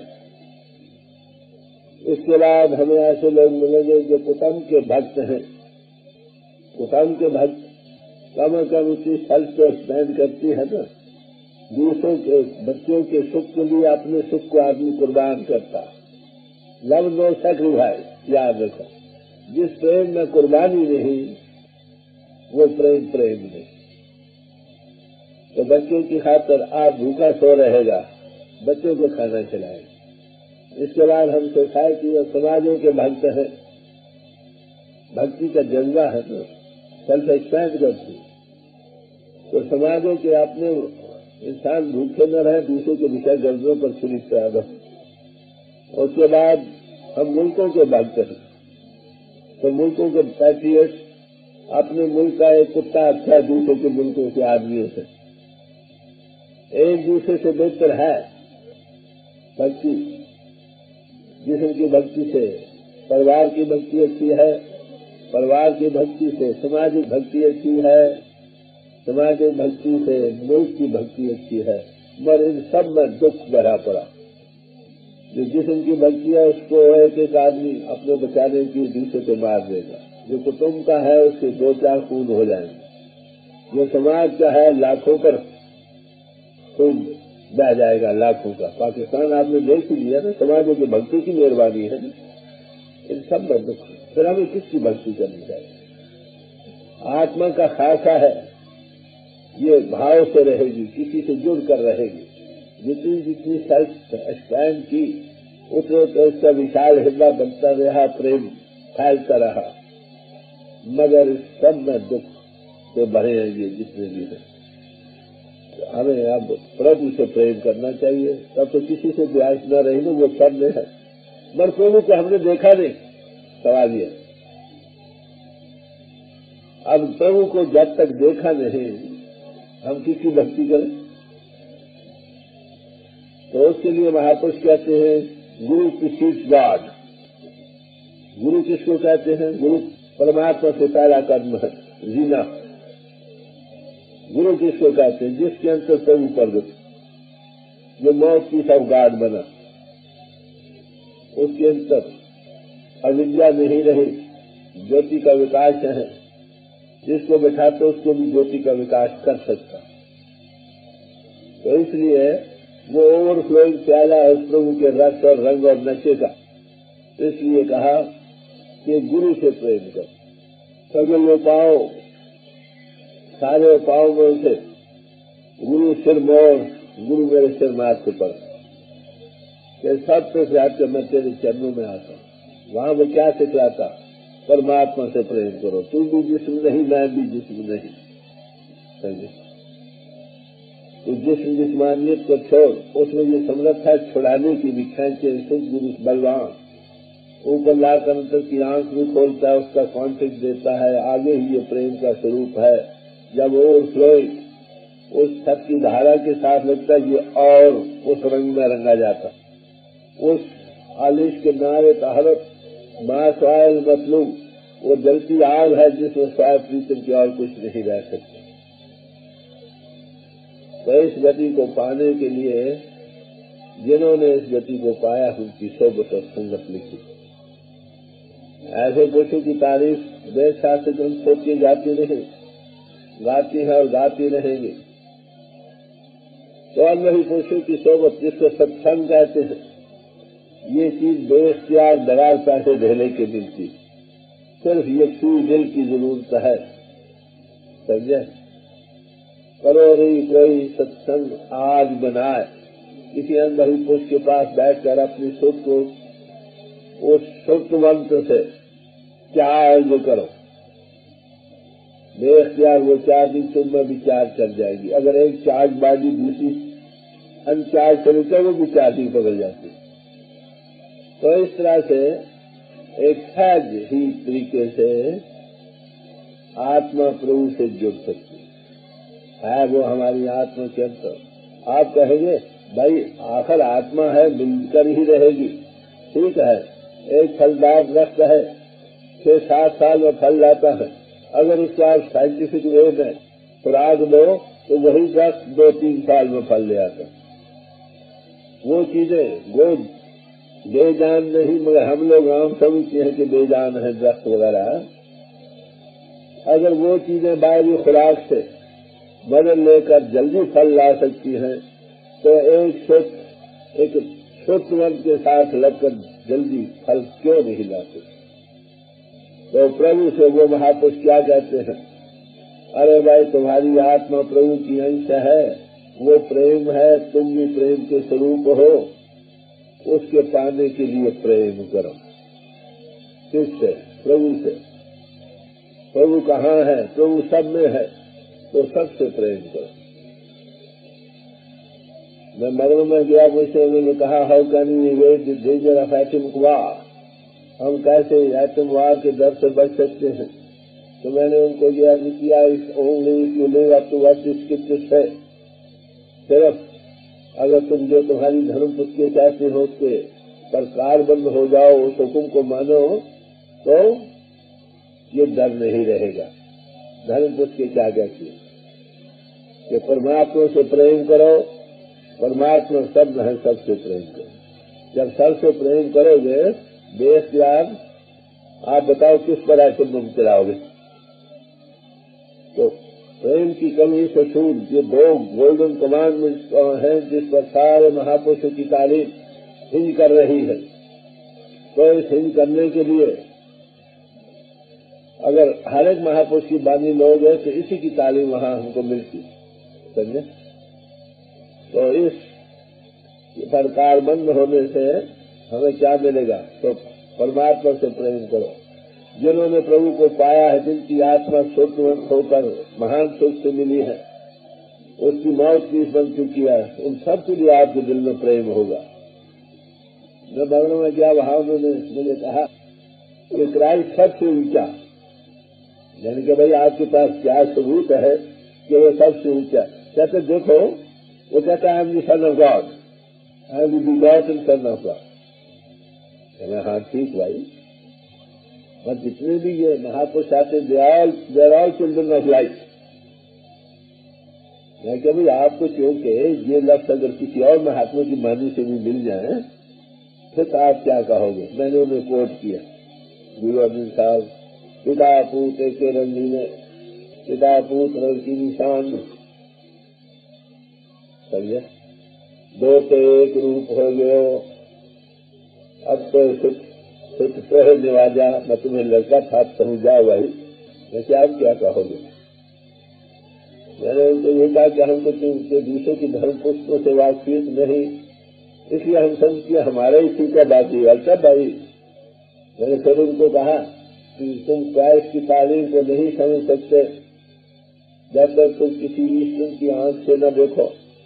इसके बाद हमें ऐसे लोग मिलेंगे जो कुटुंब के भक्त हैं। कुटुंब के भक्त कम उसी सेल्फ को स्पेंड करती है ना, दूसरों के बच्चों के सुख के लिए अपने सुख को आदमी कुर्बान करता। लव नो सैक्रिफाइस, याद रखो। जिस प्रेम में कुर्बानी नहीं वो प्रेम नहीं। तो बच्चों की खातिर आप भूखा सो रहेगा, बच्चों को खाना खिलाएगा। इसके बाद हम सोसाइटी और समाजों के भक्त हैं। भक्ति का जज्बा है ना, सेल्फ एक्सपेंड करती। तो समाजों के अपने इंसान भूखे न रहे, दूसरों के विषय गर्जों पर छुरी पैदा। उसके बाद हम मुल्कों के भक्त हैं। तो मुल्कों के पैट्रियट, अपने मुल्क का एक कुत्ता अच्छा है दूसरों के मुल्कों के आदमियों से, एक दूसरे से बेहतर है भक्ति। जिसम की भक्ति से परिवार की भक्ति अच्छी है, परिवार की भक्ति से सामाजिक भक्ति अच्छी है, सामाजिक भक्ति से मुल्क की भक्ति अच्छी है। मगर इन सब में दुख भरा पड़ा। जो जिस्म की भक्ति है उसको एक एक आदमी अपने बचाने की दूसरे को मार देगा। जो कुटुंब का है उसके 2-4 खून हो जाएंगे। जो समाज का है लाखों पर खून बह जाएगा, लाखों का। पाकिस्तान आपने देख ही लिया ना, समाजों की भक्ति की मेहरबानी है। इन सब में दुख। फिर हमें किसकी भक्ति करनी चाहिए? आत्मा का खासा है, ये भाव से रहेगी, किसी से जुड़ कर रहेगी। जितनी सेल्फ एक्सपेंड की उतने तो उसका विशाल हृदय बनता रहा, प्रेम फैलता रहा। मगर इस सब में दुख से भरे हैं ये जितने भी हैं। तो हमें अब प्रभु से प्रेम करना चाहिए, तब तो किसी से ब्यास न रही ना, वो सब में है। मगर प्रभु को हमने देखा नहीं। सवाल ये, अब प्रभु को जब तक देखा नहीं हम किसकी भक्ति करें? तो उसके लिए महापुरुष कहते हैं गुरु प्रीसीड्स गॉड। गुरु किसको कहते हैं? गुरु परमात्मा से पहला कदम है जीना। गुरु किसको कहते हैं? जिसके अंतर प्रभु प्रगट, जो मौत की सौगात बना, उसके अंतर अविद्या नहीं रही, ज्योति का विकास है। जिसको बैठाते उसको भी ज्योति का विकास कर सकता। तो इसलिए वो ओवरफ्लोइंग प्याला है उस प्रभु के रस और रंग और नशे का। इसलिए कहा कि गुरु से प्रेम कर। सगल उपाय, सारे उपायों में से गुरु सिर मोर, गुरु मेरे सिर माथे पर, सब पे जाकर मैं तेरे चरणों में आता हूँ। वहां वो क्या सिखलाता? परमात्मा से प्रेम करो। तू भी जिस्म नहीं, मैं भी जिस्म नहीं। समझे? तो जिस्म जिस्मानियत को छोड़, उसमें ये समर्थ है छुड़ाने की भी, खेचे सुख गुरु बलवान। ऊपर लाकर अंतर की आंख भी खोलता है, उसका कॉन्टेक्ट देता है। आगे ही ये प्रेम का स्वरूप है। जब ओवरफ्लोइंग उस छत की धारा के साथ लगता है, ये और उस रंग में रंगा जाता। उस आलिश के नारे तहरत माँ स्वायल मतलूब, वो जलती आग है जिसमें स्वाय प्रीतम की और कुछ नहीं रह सकता। तो इस गति को पाने के लिए जिन्होंने इस गति को पाया, उनकी सोबत और संगत लिखी। ऐसे पुरुषों की तारीफ वेद शास्त्र ग्रंथ होती जाती नहीं, गाती है और गाती रहेंगे। तो अन्य पुरुषों की सोबत, जिसको सत्संग कहते हैं, ये चीज बेख्तियार दरार पैसे ढेले के मिलती। सिर्फ ये सुई दिल की जरूरत है। समझे? करो रही कोई सत्संग आज बनाए, किसी अनुभवी पुरुष के पास बैठकर अपनी सुख को उस शुद्ध मंत्र से चार्ज करो। बेख्तियार वो चार्जिंग तुम में भी चार्ज कर जाएगी। अगर एक चार्ज बाजी दूसरी अनचार्ज चले तो वो भी चार्जिंग पकड़ जाती। तो इस तरह से एक सहज ही तरीके से आत्मा प्रभु से जुड़ सकती है। वो हमारी आत्मा के अंतर। आप कहेंगे भाई आखिर आत्मा है, मिलकर ही रहेगी। ठीक है, एक फलदार वृक्ष है, 6-7 साल में फल लाता है। अगर उसको आप साइंटिफिक वे में खुराक दो तो वही वृक्ष 2-3 साल में फल ले आता। वो चीजें वो बेजान नहीं, मगर हम लोग आम समझते हैं कि बेजान है वृक्ष वगैरह। अगर वो चीजें बाहरी खुराक से बदल लेकर जल्दी फल ला सकती हैं, तो एक शुद्ध मन के साथ लगकर जल्दी फल क्यों नहीं लाते? तो प्रभु से वो महापुरुष क्या कहते हैं? अरे भाई, तुम्हारी आत्मा प्रभु की अंश है, वो प्रेम है, तुम भी प्रेम के स्वरूप हो। उसके पाने के लिए प्रेम करो। किससे? प्रभु से। प्रभु कहाँ है? प्रभु सब में है, तो सबसे प्रेम करो। मैं मगन में गया, मुझसे उन्होंने कहा, how can we avoid the danger of atomic war? हम कैसे एटम वार के डर से बच सकते हैं? तो मैंने उनको ज्ञान किया, इस only if you live up to what the scriptures है। सिर्फ अगर तुम जो तुम्हारी धर्म पुस्तकें चाहते हो उसके पर कारबंद हो जाओ, उस हुक्म को मानो, तो ये डर नहीं रहेगा। धर्म पुस्तकें क्या कहती है कि परमात्मा से प्रेम करो। परमात्मा सब है, सबसे प्रेम करो। जब सबसे प्रेम करोगे बेख्तियार, आप बताओ किस पर आइटम तुम चलाओगे? तो प्रेम की कमी से छूट, ये 2 गोल्डन कमांडमेंट्स हैं जिस पर सारे महापुरुषों की तारीफ हिंज कर रही है। तो इस हिंज करने के लिए अगर हर एक महापुरुष की बानी लोग है तो इसी की तालीम वहां हमको मिलती। समझे? तो इस पर कारबंद होने से हमें क्या मिलेगा? तो परमात्मा से प्रेम करो। जिन्होंने प्रभु को पाया है, जिनकी आत्मा शुद्धवंत होकर महान सुख से मिली है, उसकी मौत की बन चुकी है, उन सब के लिए आपके दिल में प्रेम होगा। मैं भवन में गया, वहां उन्होंने मुझे कहा कि क्राइस्ट सबसे ऊंचा, यानी कि भाई आपके पास क्या सबूत है कि वो सबसे ऊंचा? कहते देखो, वो कहता है I am the son of God, I am the begotten son of God. हाँ ठीक भाई, और जितने भी ये महापुरुष आते there all children of light. मैं क्या भाई आपको क्योंकि ये लफ्ज अगर किसी और महात्मा की वाणी से भी मिल जाए फिर तो आप क्या कहोगे? मैंने उन्हें कोट किया, गुरु अर्जुन साहब पिता पूत एक रंगी में, पिता पूत रंग की निशान समझे, दो तो एक रूप हो गयो। अब तो सुख प्रह निवाजा, मैं तुम्हें लड़का था समझा भाई, वैसे आप क्या कहोगे? मैंने उनको ये कहा कि हमको तुमसे दूसरे की धर्म पुस्तकों से वाकफियत नहीं, इसलिए हम समझ किया हमारे ही ठीक है बाकी अच्छा भाई। मैंने फिर उनको कहा कि तुम क्राइस्ट की तालीम को नहीं समझ सकते जब तक तुम किसी ईश्वर की आंख से न देखो।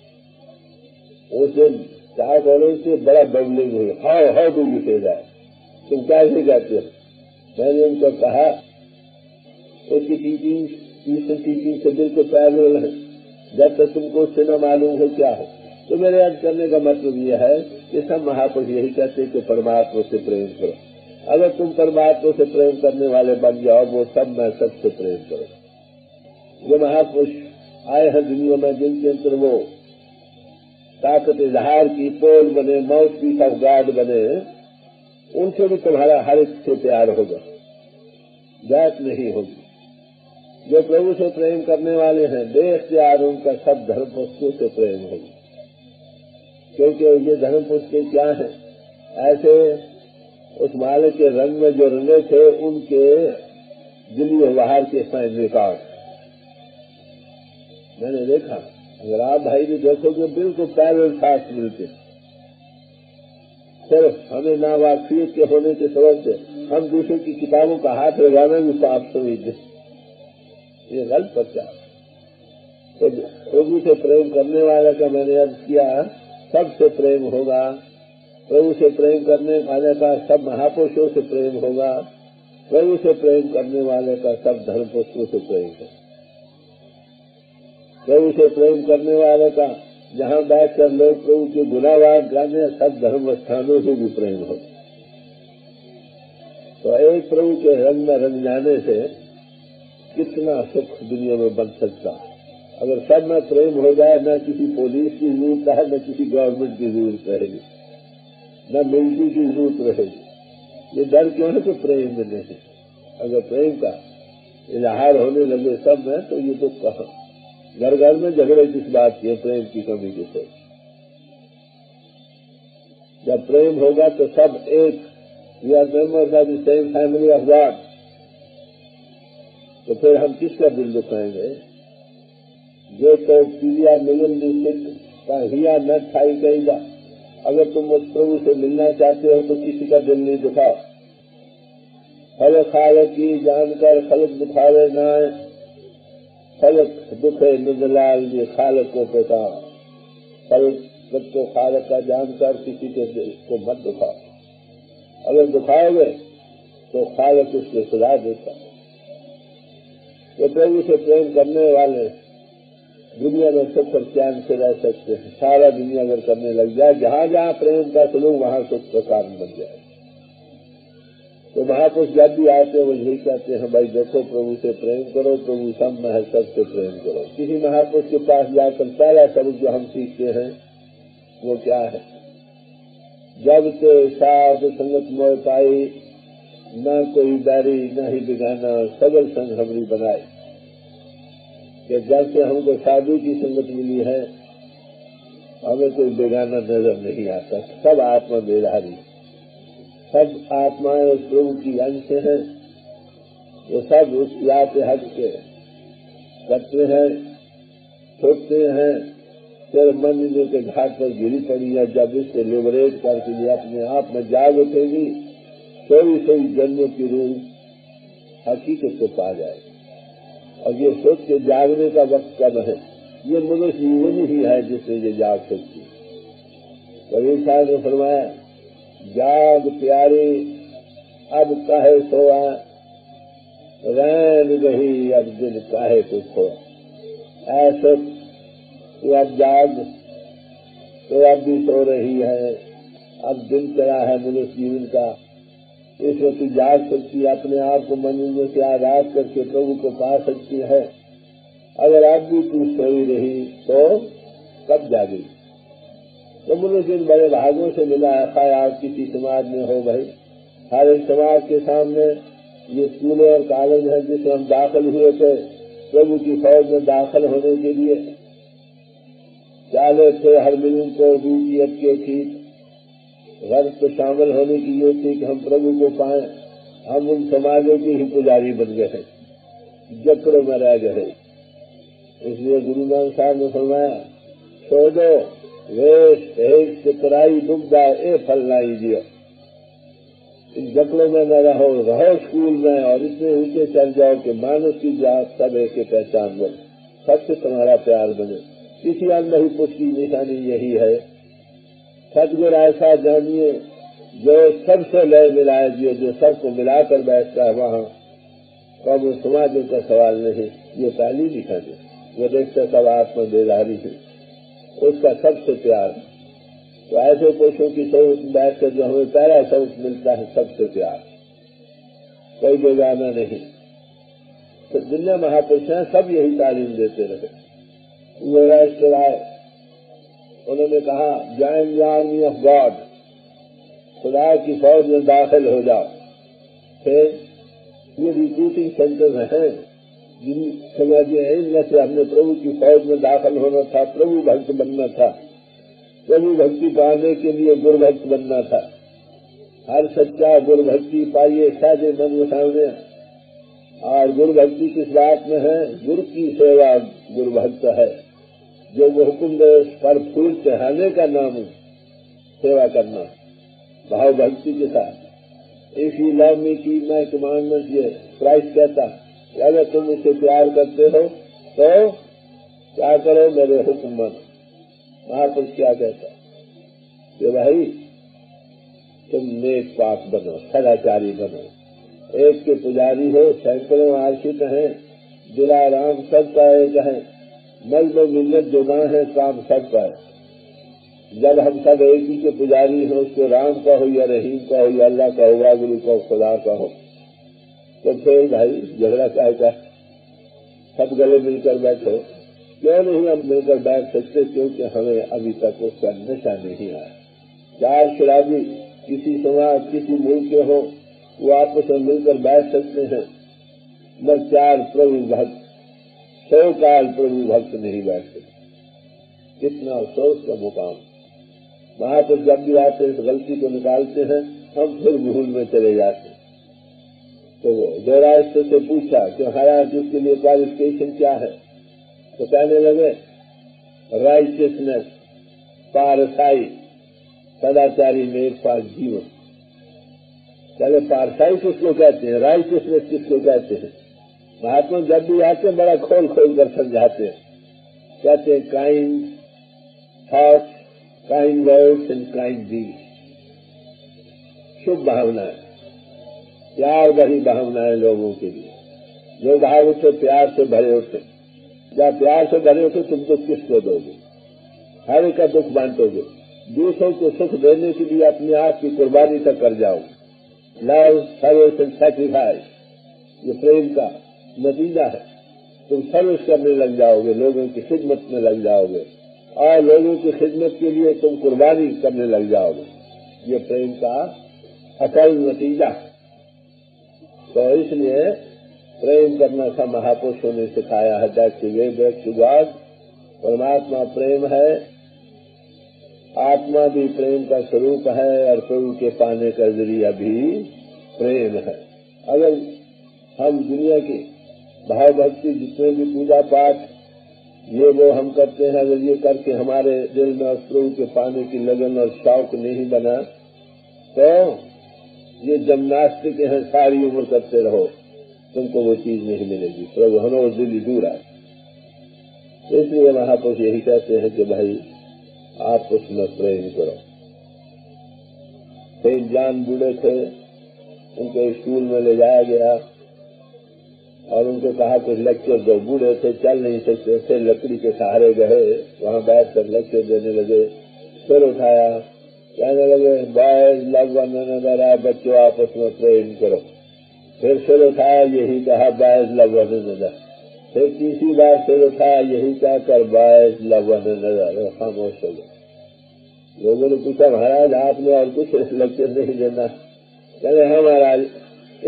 उसे क्या बोलो से बड़ा बबलिंग हुई, how do you say that, तुम कैसे कहते हो? मैंने उनको कहा उसकी टीचिंग ईश्वर टीचिंग से बिल्कुल पैरेलल है, जब तक तुमको उससे न मालूम है क्या है। तो मेरे अर्ज करने का मतलब यह है कि सब महापुरुष यही कहते हैं कि परमात्मा से प्रेम करो। अगर तुम परमात्मा से प्रेम करने वाले बन जाओ, वो सब मैं सबसे प्रेम करो। जो महापुरुष आए हैं दुनिया में, जिनके अंदर वो ताकत इजहार की पोल बने, माउथ पीस ऑफ गॉड बने, उनसे भी तुम्हारा हर एक से प्यार होगा, जात नहीं होगी। जो प्रभु से प्रेम करने वाले हैं, देश प्यार उनका सब धर्म पुस्तकों से प्रेम होगा, क्योंकि ये धर्म पुस्तक क्या है? ऐसे उस माले के रंग में जो रंगे थे, उनके दिली व्यवहार के साइन रिकॉर्ड मैंने देखा। अगर आप भाई भी देखोगे बिल्कुल पैरेलल थॉट्स मिलते, सिर्फ हमें नावाकियत के होने के सबब से हम दूसरे की किताबों का हाथ लगाना भी पाप समझते, ये गलत प्रचार। तो प्रभु से प्रेम करने वाले का मैंने अर्ज किया, सबसे प्रेम होगा। प्रभु से प्रेम करने वाले का सब महापुरुषों से प्रेम होगा। प्रभु से प्रेम करने वाले का सब धर्म पुरुषों से प्रेम होगा। प्रभु से प्रेम करने वाले का जहाँ बैठकर लोग प्रभु के गुनावाद गाने, सब धर्म स्थानों से भी प्रेम हो। तो एक प्रभु के रंग में रंग जाने से कितना सुख दुनिया में बन सकता है। अगर सब में प्रेम हो जाए, न किसी पुलिस की जरूरत है, न किसी गवर्नमेंट की जरूरत रहेगी, न मिलिट्री की जरूरत रहेगी। ये डर क्यों है कि प्रेम में नहीं? अगर प्रेम का इजहार होने लगे सब में, तो ये दुख कहाँ? घर घर में झगड़े किस बात की? प्रेम की कमी की से। जब प्रेम होगा तो सब एक, we are members of the same family of God, तो फिर हम किसका दिल दुखाएंगे? जो तो पीलिया मिलन सिख का हिया न खाई गईगा। अगर तुम उस प्रभु से मिलना चाहते हो तो किसी का दिल नहीं दुखाओ। फल खाल की जानकर खलक दुखावे न, खलक दुखे निदलाल ये खालक को पेटा। फल को खालक का जानकर किसी के दिल को मत दुखाओ। अगर दुखाओगे तो खालक उसके सजा देता। तो प्रभु से प्रेम करने वाले दुनिया में सुख और चैन से रह सकते हैं। सारा दुनिया अगर करने लग जाए, जहाँ जहाँ प्रेम का सलूक वहाँ सुख का कारण बन जाए। तो महापुरुष जब भी आते हैं वो यही कहते हैं, भाई देखो प्रभु से प्रेम करो, प्रभु सब में है, सबसे प्रेम करो। किसी महापुरुष के पास जाकर पहला शब्द जो हम सीखते हैं वो क्या है? जब से साध संगत मोह पाई, न कोई बैरी न ही बिगाना, सगल संग हमरी बनाई। कि जब से हमको साधु की संगत मिली है, हमें कोई बेगाना नजर नहीं आता। सब आत्मा बेधारी, सब आत्माएं उस प्रभु की अंश हैं। वो सब उस याद से हट के करते हैं, छोड़ते हैं। फिर मंदिर के घाट पर गिरी पड़ी है, जब इससे लिबरेट करके ये अपने आप में जाग उठेगी, सोई जन्मों की रूह हकीकत को पा जाए। और ये सोच के जागने का वक्त कब है? ये मनुष्य जीवन ही है जिससे ये जाग सकती है। कबीर साहब ने फरमाया, जाग प्यारे अब काहे सोआ, रैन गही अब दिन काहे को खोआ। ऐसे तो अब जाग, तो अब भी सो रही है, अब दिन चला है मनुष्य जीवन का। इसमें तू जाग सकती है, अपने आप को मन से आगाज करके प्रभु को पा सकती है। अगर अब भी तू सोई रही तो कब जागी? तो मनुष्य बड़े भागों से मिला है। आप किसी समाज में हो भाई, हर एक समाज के सामने ये स्कूल और कॉलेज है जिसमें हम दाखिल हुए थे प्रभु की फौज में दाखिल होने के लिए। चाले थे हर मिलन को बीजीएफ के ठीक घर को शामिल होने की ये थी कि हम प्रभु को पाए। हम उन समाजों के ही पुजारी बन गए, जकड़ों में रह गए। इसलिए गुरु नानक साहब ने फरमाया, छोड़ो वेश भेष चितराई दुग्धा ए फल लाई दियो। इन जकड़ों में न रहो, रहो स्कूल में और इतने ऊंचे चल जाओ कि मानुष की जात सब एक पहचान बने, सबसे तुम्हारा प्यार बने। किसी अन्य ही पुष्ट की निशानी यही है। सतगुरु ऐसा जानिए जो सबसे लय मिलाए दिए, जो सबको मिलाकर बैठता है वहाँ कब समाजों का सवाल नहीं। ये पहली निशानी वो देखते सब आत्मा बेदारी है, उसका सबसे प्यार। तो ऐसे पुरुषों की सोच बैठ कर जो हमें पहला सोच मिलता है सबसे प्यार, कोई बेगाना नहीं। तो दुनिया महापुरुष हैं, सब यही तालीम देते रहे। वो राष्ट्र आए, उन्होंने कहा join the army of God, खुदा की फौज में दाखिल हो जाओ। फिर ये रिक्रूटिंग सेंटर हैं जिन समझे इनमें से हमने प्रभु की फौज में दाखिल होना था, प्रभु भक्त बनना था, प्रभु भक्ति पाने के लिए गुरु भक्त बनना था। हर सच्चा गुरु भक्ति पाइए साझे मन में सामने। और गुरु भक्ति किस बात में है? गुरु की सेवा गुरु भक्त है, जो वो हुक्म दे पर फूल चढ़ाने का नाम सेवा करना भाव भक्ति के साथ। If you love me keep my commandment, ये क्राइस्ट कहता, अगर तुम मुझसे प्यार करते हो तो क्या करो, मेरे हुक्म मानो। महापुरुष क्या कहता कि भाई तुम नेक पाक बनो, सदाचारी बनो, एक के पुजारी हो, सैकड़ों आशिक हैं, दिलाराम सबका एक है, मजलो मिन्नत जुदा है, काम सबका है। जब हम सब एक ही के पुजारी हो, उसको राम का हो या रहीम का हो या अल्लाह का हो, वागुरु का हो, खुदा का हो, तो फिर भाई झगड़ा क्या है? सब गले मिलकर बैठो। क्यों नहीं हम मिलकर बैठ सकते? क्योंकि हमें अभी तक उसका नशा नहीं आया। चार शराबी किसी समाज किसी मुल्क के हो, वो आपस में मिलकर बैठ सकते हैं, मगर चार प्रभु भक्त 100 काल प्रभु भक्त नहीं बैठ सकते। कितना अफसोस का मुकाम। महापुरुष जब भी आते इस गलती को निकालते हैं, हम फिर भूल में चले जाते हैं। तो जयराष्ट्र से पूछा कि महाराज जिसके लिए क्वालिफिकेशन क्या है? तो कहने लगे राइटियसनेस, पारसाई, सदाचारी में एक पाक जीवन। चले पारसाई किसको कहते हैं, राइटियसनेस किसको कहते हैं? महात्मा जब भी आते हैं बड़ा खोल खोल कर समझाते हैं। कहते हैं kind thoughts, kind words and kind deeds. शुभ भावनाएं, प्यार भरी भावनाएं लोगों के लिए। जो भाव उठे प्यार से भरे उठे, जब प्यार से भरे उठे तुम दुख किसको दोगे? हर एक का दुख बांटोगे। दूसरों को सुख देने के लिए अपने आप की कुर्बानी तक कर जाओगे। लव सर्विस एंड सैक्रिफाइस, ये प्रेम का नतीजा है। तुम सर्विस करने लग जाओगे, लोगों की खिदमत में लग जाओगे और लोगों की खिदमत के लिए तुम कुर्बानी करने लग जाओगे। ये प्रेम का असल नतीजा। तो इसलिए प्रेम करना सब महापुरुषों ने सिखाया है। That's the way back to God. परमात्मा प्रेम है, आत्मा भी प्रेम का स्वरूप है और प्रभु के पाने का जरिया भी प्रेम है। अगर हम दुनिया की भाव भक्ति जितने भी पूजा पाठ ये वो हम करते हैं, अगर ये करके हमारे दिल में प्रभु के पाने की लगन और शौक नहीं बना तो ये जिम्नास्टिक है, सारी उम्र करते रहो, तुमको वो चीज नहीं मिलेगी। प्रभु हनो दिल्ली दूर है। इसलिए महापुरुष यही कहते हैं कि भाई आप उसमें प्रेम करो। सेंट जॉन बूढ़े थे, उनको स्कूल में ले जाया गया और उनको कहा कुछ लेक्चर दो। बूढ़े थे, चल नहीं सकते थे, लकड़ी के सहारे गए, वहां बैठकर लेक्चर देने लगे। सिर उठाया, कहने लगे बॉयज लव वन अनदर, बच्चों आपस में प्रेम करो। फिर सिर उठाया, यही कहा बॉयज लव वन अनदर। फिर तीसरी बार सिर उठाया, यही कहकर बॉयज लव वन अनदर। खामोश हो गए। लोगों ने पूछा महाराज आपने और कुछ लेक्चर नहीं देना? कहते हम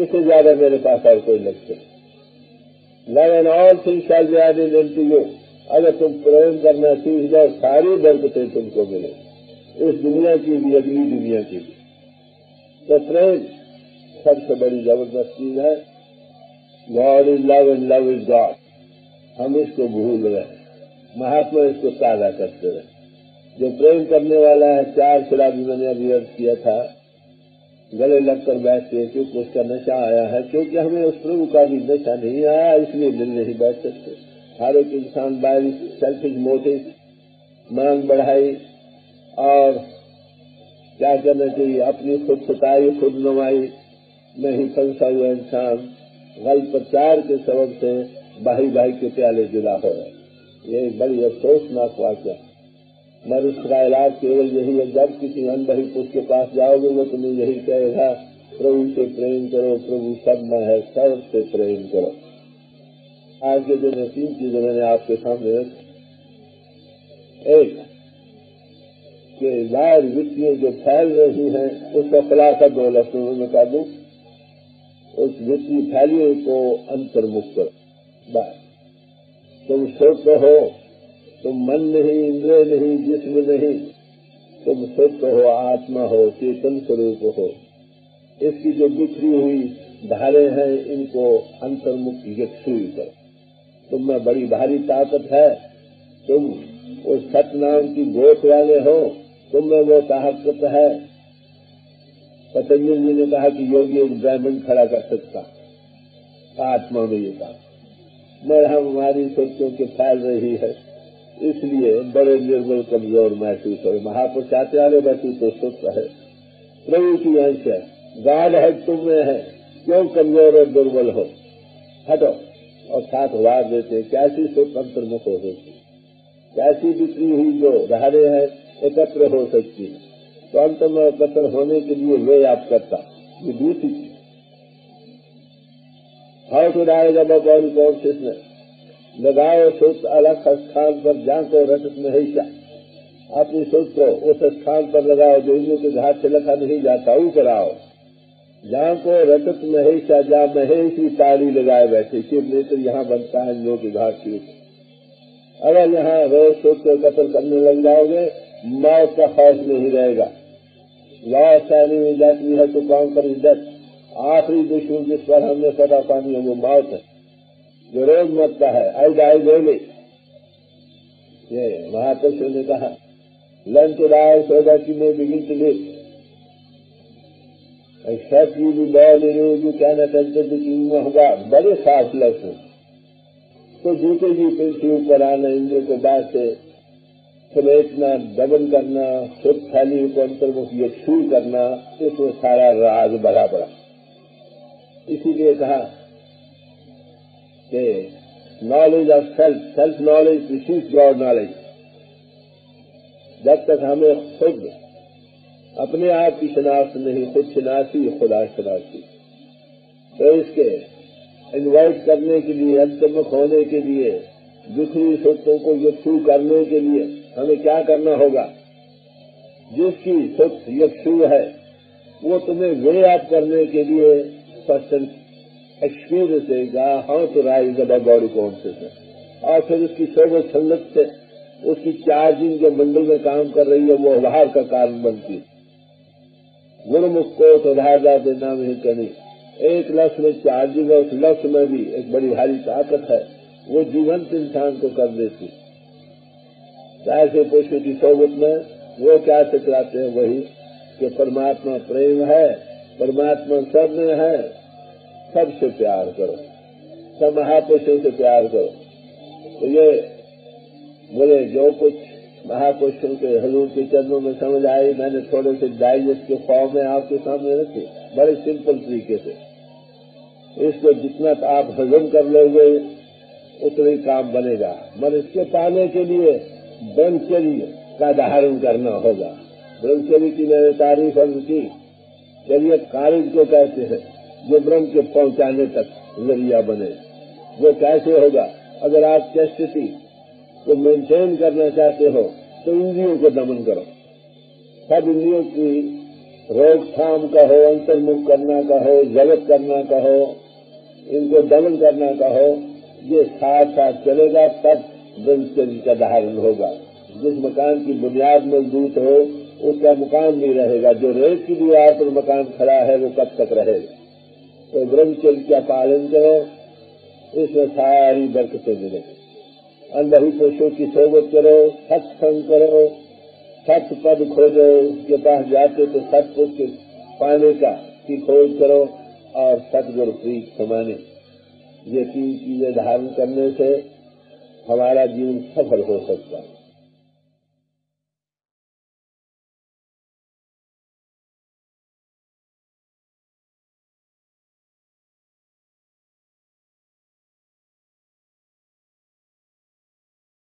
इससे ज्यादा मेरे पास और कोई लक्ष्य नहीं। Love and all things shall be added unto you. अगर तुम प्रेम करना सीख जाओ, सारी बरकतें तुमको मिले, इस दुनिया की भी अगली दुनिया की भी। तो प्रेम सबसे बड़ी जबरदस्त चीज है। God is love and love is God. हम इसको भूल रहे, महात्मा इसको ताजा करते रहे। जो प्रेम करने वाला है, 4 शिला भी मैंने अभी अर्ज किया था, गले लगकर बैठते क्योंकि उसका नशा आया है, क्योंकि हमें उस प्रभु का भी नशा नहीं आया, इसलिए मिल नहीं बैठ सकते। हर एक इंसान बाई सेल्फिश मोटिव, मांग बढ़ाई और क्या करना चाहिए, अपनी खुद सताई खुद नवाई में ही फंसा हुआ इंसान गलत प्रचार के सबब से भाई भाई के प्याले जुदा हो रहे। ये एक बड़ी अफसोसनाक वाक़या। मगर उसका इलाज केवल यही है, जब किसी अनबही पुरुष के पास जाओगे वो तुम्हें यही कहेगा, प्रभु से प्रेम करो, प्रभु सब में है, सबसे प्रेम करो। आज के दिन में 3 चीजें मैंने आपके सामने रखी। एक कि बाहर वित्तीय जो फैल रही हैं उसका खुलासा 2 लफ्जों में कर दूं। उस वित्तीय फैलियों को अंतर्मुख करो। बस तुम सुख हो, तुम मन नहीं, इंद्रिय नहीं, जिस्म नहीं, तुम सुख हो, आत्मा हो, चेतन स्वरूप हो। इसकी जो बिखरी हुई धारे हैं इनको अंतर्मुख यक्षुई करो। तुम में बड़ी भारी ताकत है, तुम उस सतनाम की गोद वाले हो, तुम में वो ताकत है। पतंजलि जी ने कहा कि योगी एक ब्राह्मण खड़ा कर सकता, आत्मा में ये कहा। मगर हमारी सोचों के फैल रही है, इसलिए बड़े निर्बल कमजोर महसूस हो। महापुरुष चाहते आ रहे बैठू तो सुख है, प्रभु की अंश है, गाढ़ है तुम में है, क्यों कमजोर और दुर्बल हो, हटो। और साथ वार देते कैसी सुख अंतर्मुख हो सकती, कैसी बिक्री हुई जो धारे हैं एकत्र हो सकती है। तो अंत में एकत्र होने के लिए वे आप करता, ये दूसरी चीज। How to rise above all consciousness. लगाओ सोच अलग स्थान पर, जाको रटत महेशा। अपनी सोच को उस स्थान पर लगाओ जो इंद्रियों के घाट से लखा नहीं जाता, ऊपर आओ। जाको रटत महेशा, जहाँ महेश ही ताली लगाए बैठे, शिव नेत्र यहाँ बनता है इंद्रियों के घाट के ऊपर। अगर यहाँ रोज सोच को कत्ल करने लग जाओगे, मौत का खौफ नहीं रहेगा। Last enemy that we have to conquer is death. आखिरी दुश्मन जिस पर हमने सदा पानी है वो मौत है, जो रोज मरता है। I die daily. ये महापुरुषों ने कहा, learn to die so that you may begin to live. Except you be born in you can attend the kingdom of God. बड़े साफ लफ्ज हैं। तो जूते जी पृथ्वी ऊपर आना, इंद्र को बात से समेटना, दमन करना, सुख फैली को अंतर्मुख यक्षु करना, इसमें सारा राज भरा पड़ा। इसीलिए कहा कि knowledge of self, self knowledge precedes God knowledge. जब तक हमें खुद अपने आप की शनाख्त नहीं, खुद शनासी खुदा शनासी, तो इसके इन्वाइट करने के लिए, अंतर्मुख होने के लिए, बिखरी सोचों को यक्षु करने के लिए हमें क्या करना होगा। जिसकी सुख यक्षु है वो तुम्हें वे आप करने के लिए पर्सन एक्सपीरियंस देगा, how to rise above body consciousness. और फिर उसकी सोबत संगत से उसकी चार्जिंग जो मंडल में काम कर रही है वो बाहर का कारण बनती है। गुणमुख को तो धारदार देना नहीं करनी। एक लफ्ज में चार्जिंग है, उस लफ्ज में भी एक बड़ी भारी ताकत है, वो जीवंत इंसान को कर देती। ऐसे पुरुषों की सोबत में वो क्या सिखलाते हैं, वही कि परमात्मा प्रेम है, परमात्मा सब में है, सबसे प्यार करो, सब महापुरुषों से प्यार करो। तो ये बोले जो कुछ महापुरुषों के हजूर के चरणों में समझ आई, मैंने थोड़े से डाइजेस्ट के फॉर्म में आपके सामने रखे, बड़े सिंपल तरीके से। इसको जितना आप हजम कर लोगे उतना ही काम बनेगा। मगर इसके पाने के लिए ब्रह्मचर्य का धारण करना होगा। ब्रह्मचर्य की मैंने तारीफ अर्ज की। चर्य कार्य को कहते हैं जो ब्रह्म के पहुंचाने तक जरिया बने। वो कैसे होगा? अगर आप चेस्टिटी को मेंटेन करना चाहते हो तो इंद्रियों को दमन करो। सब इंद्रियों की रोकथाम का हो, अंतर्मुख करना का हो, जगत करना का हो, इनको दमन करना का हो, ये साथ साथ चलेगा तब ब्रह्मचर्य का धारण होगा। जिस मकान की बुनियाद मजबूत हो उसका मकान नहीं रहेगा, जो रेत की दीवार पर मकान खड़ा है वो कब तक रहेगा। तो ब्रह्मचर्य का पालन करो, इसमें सारी बरकतें मिलेंगी। अनबही पुरुषों की सोबत करो, सत्संग करो, सत्य पद खोजो, उसके पास जाते तो सत्य पाने का की खोज करो और सतगुरु प्रीत समाने। ये तीन चीजें धारण करने से हमारा जीवन सफल हो सकता है।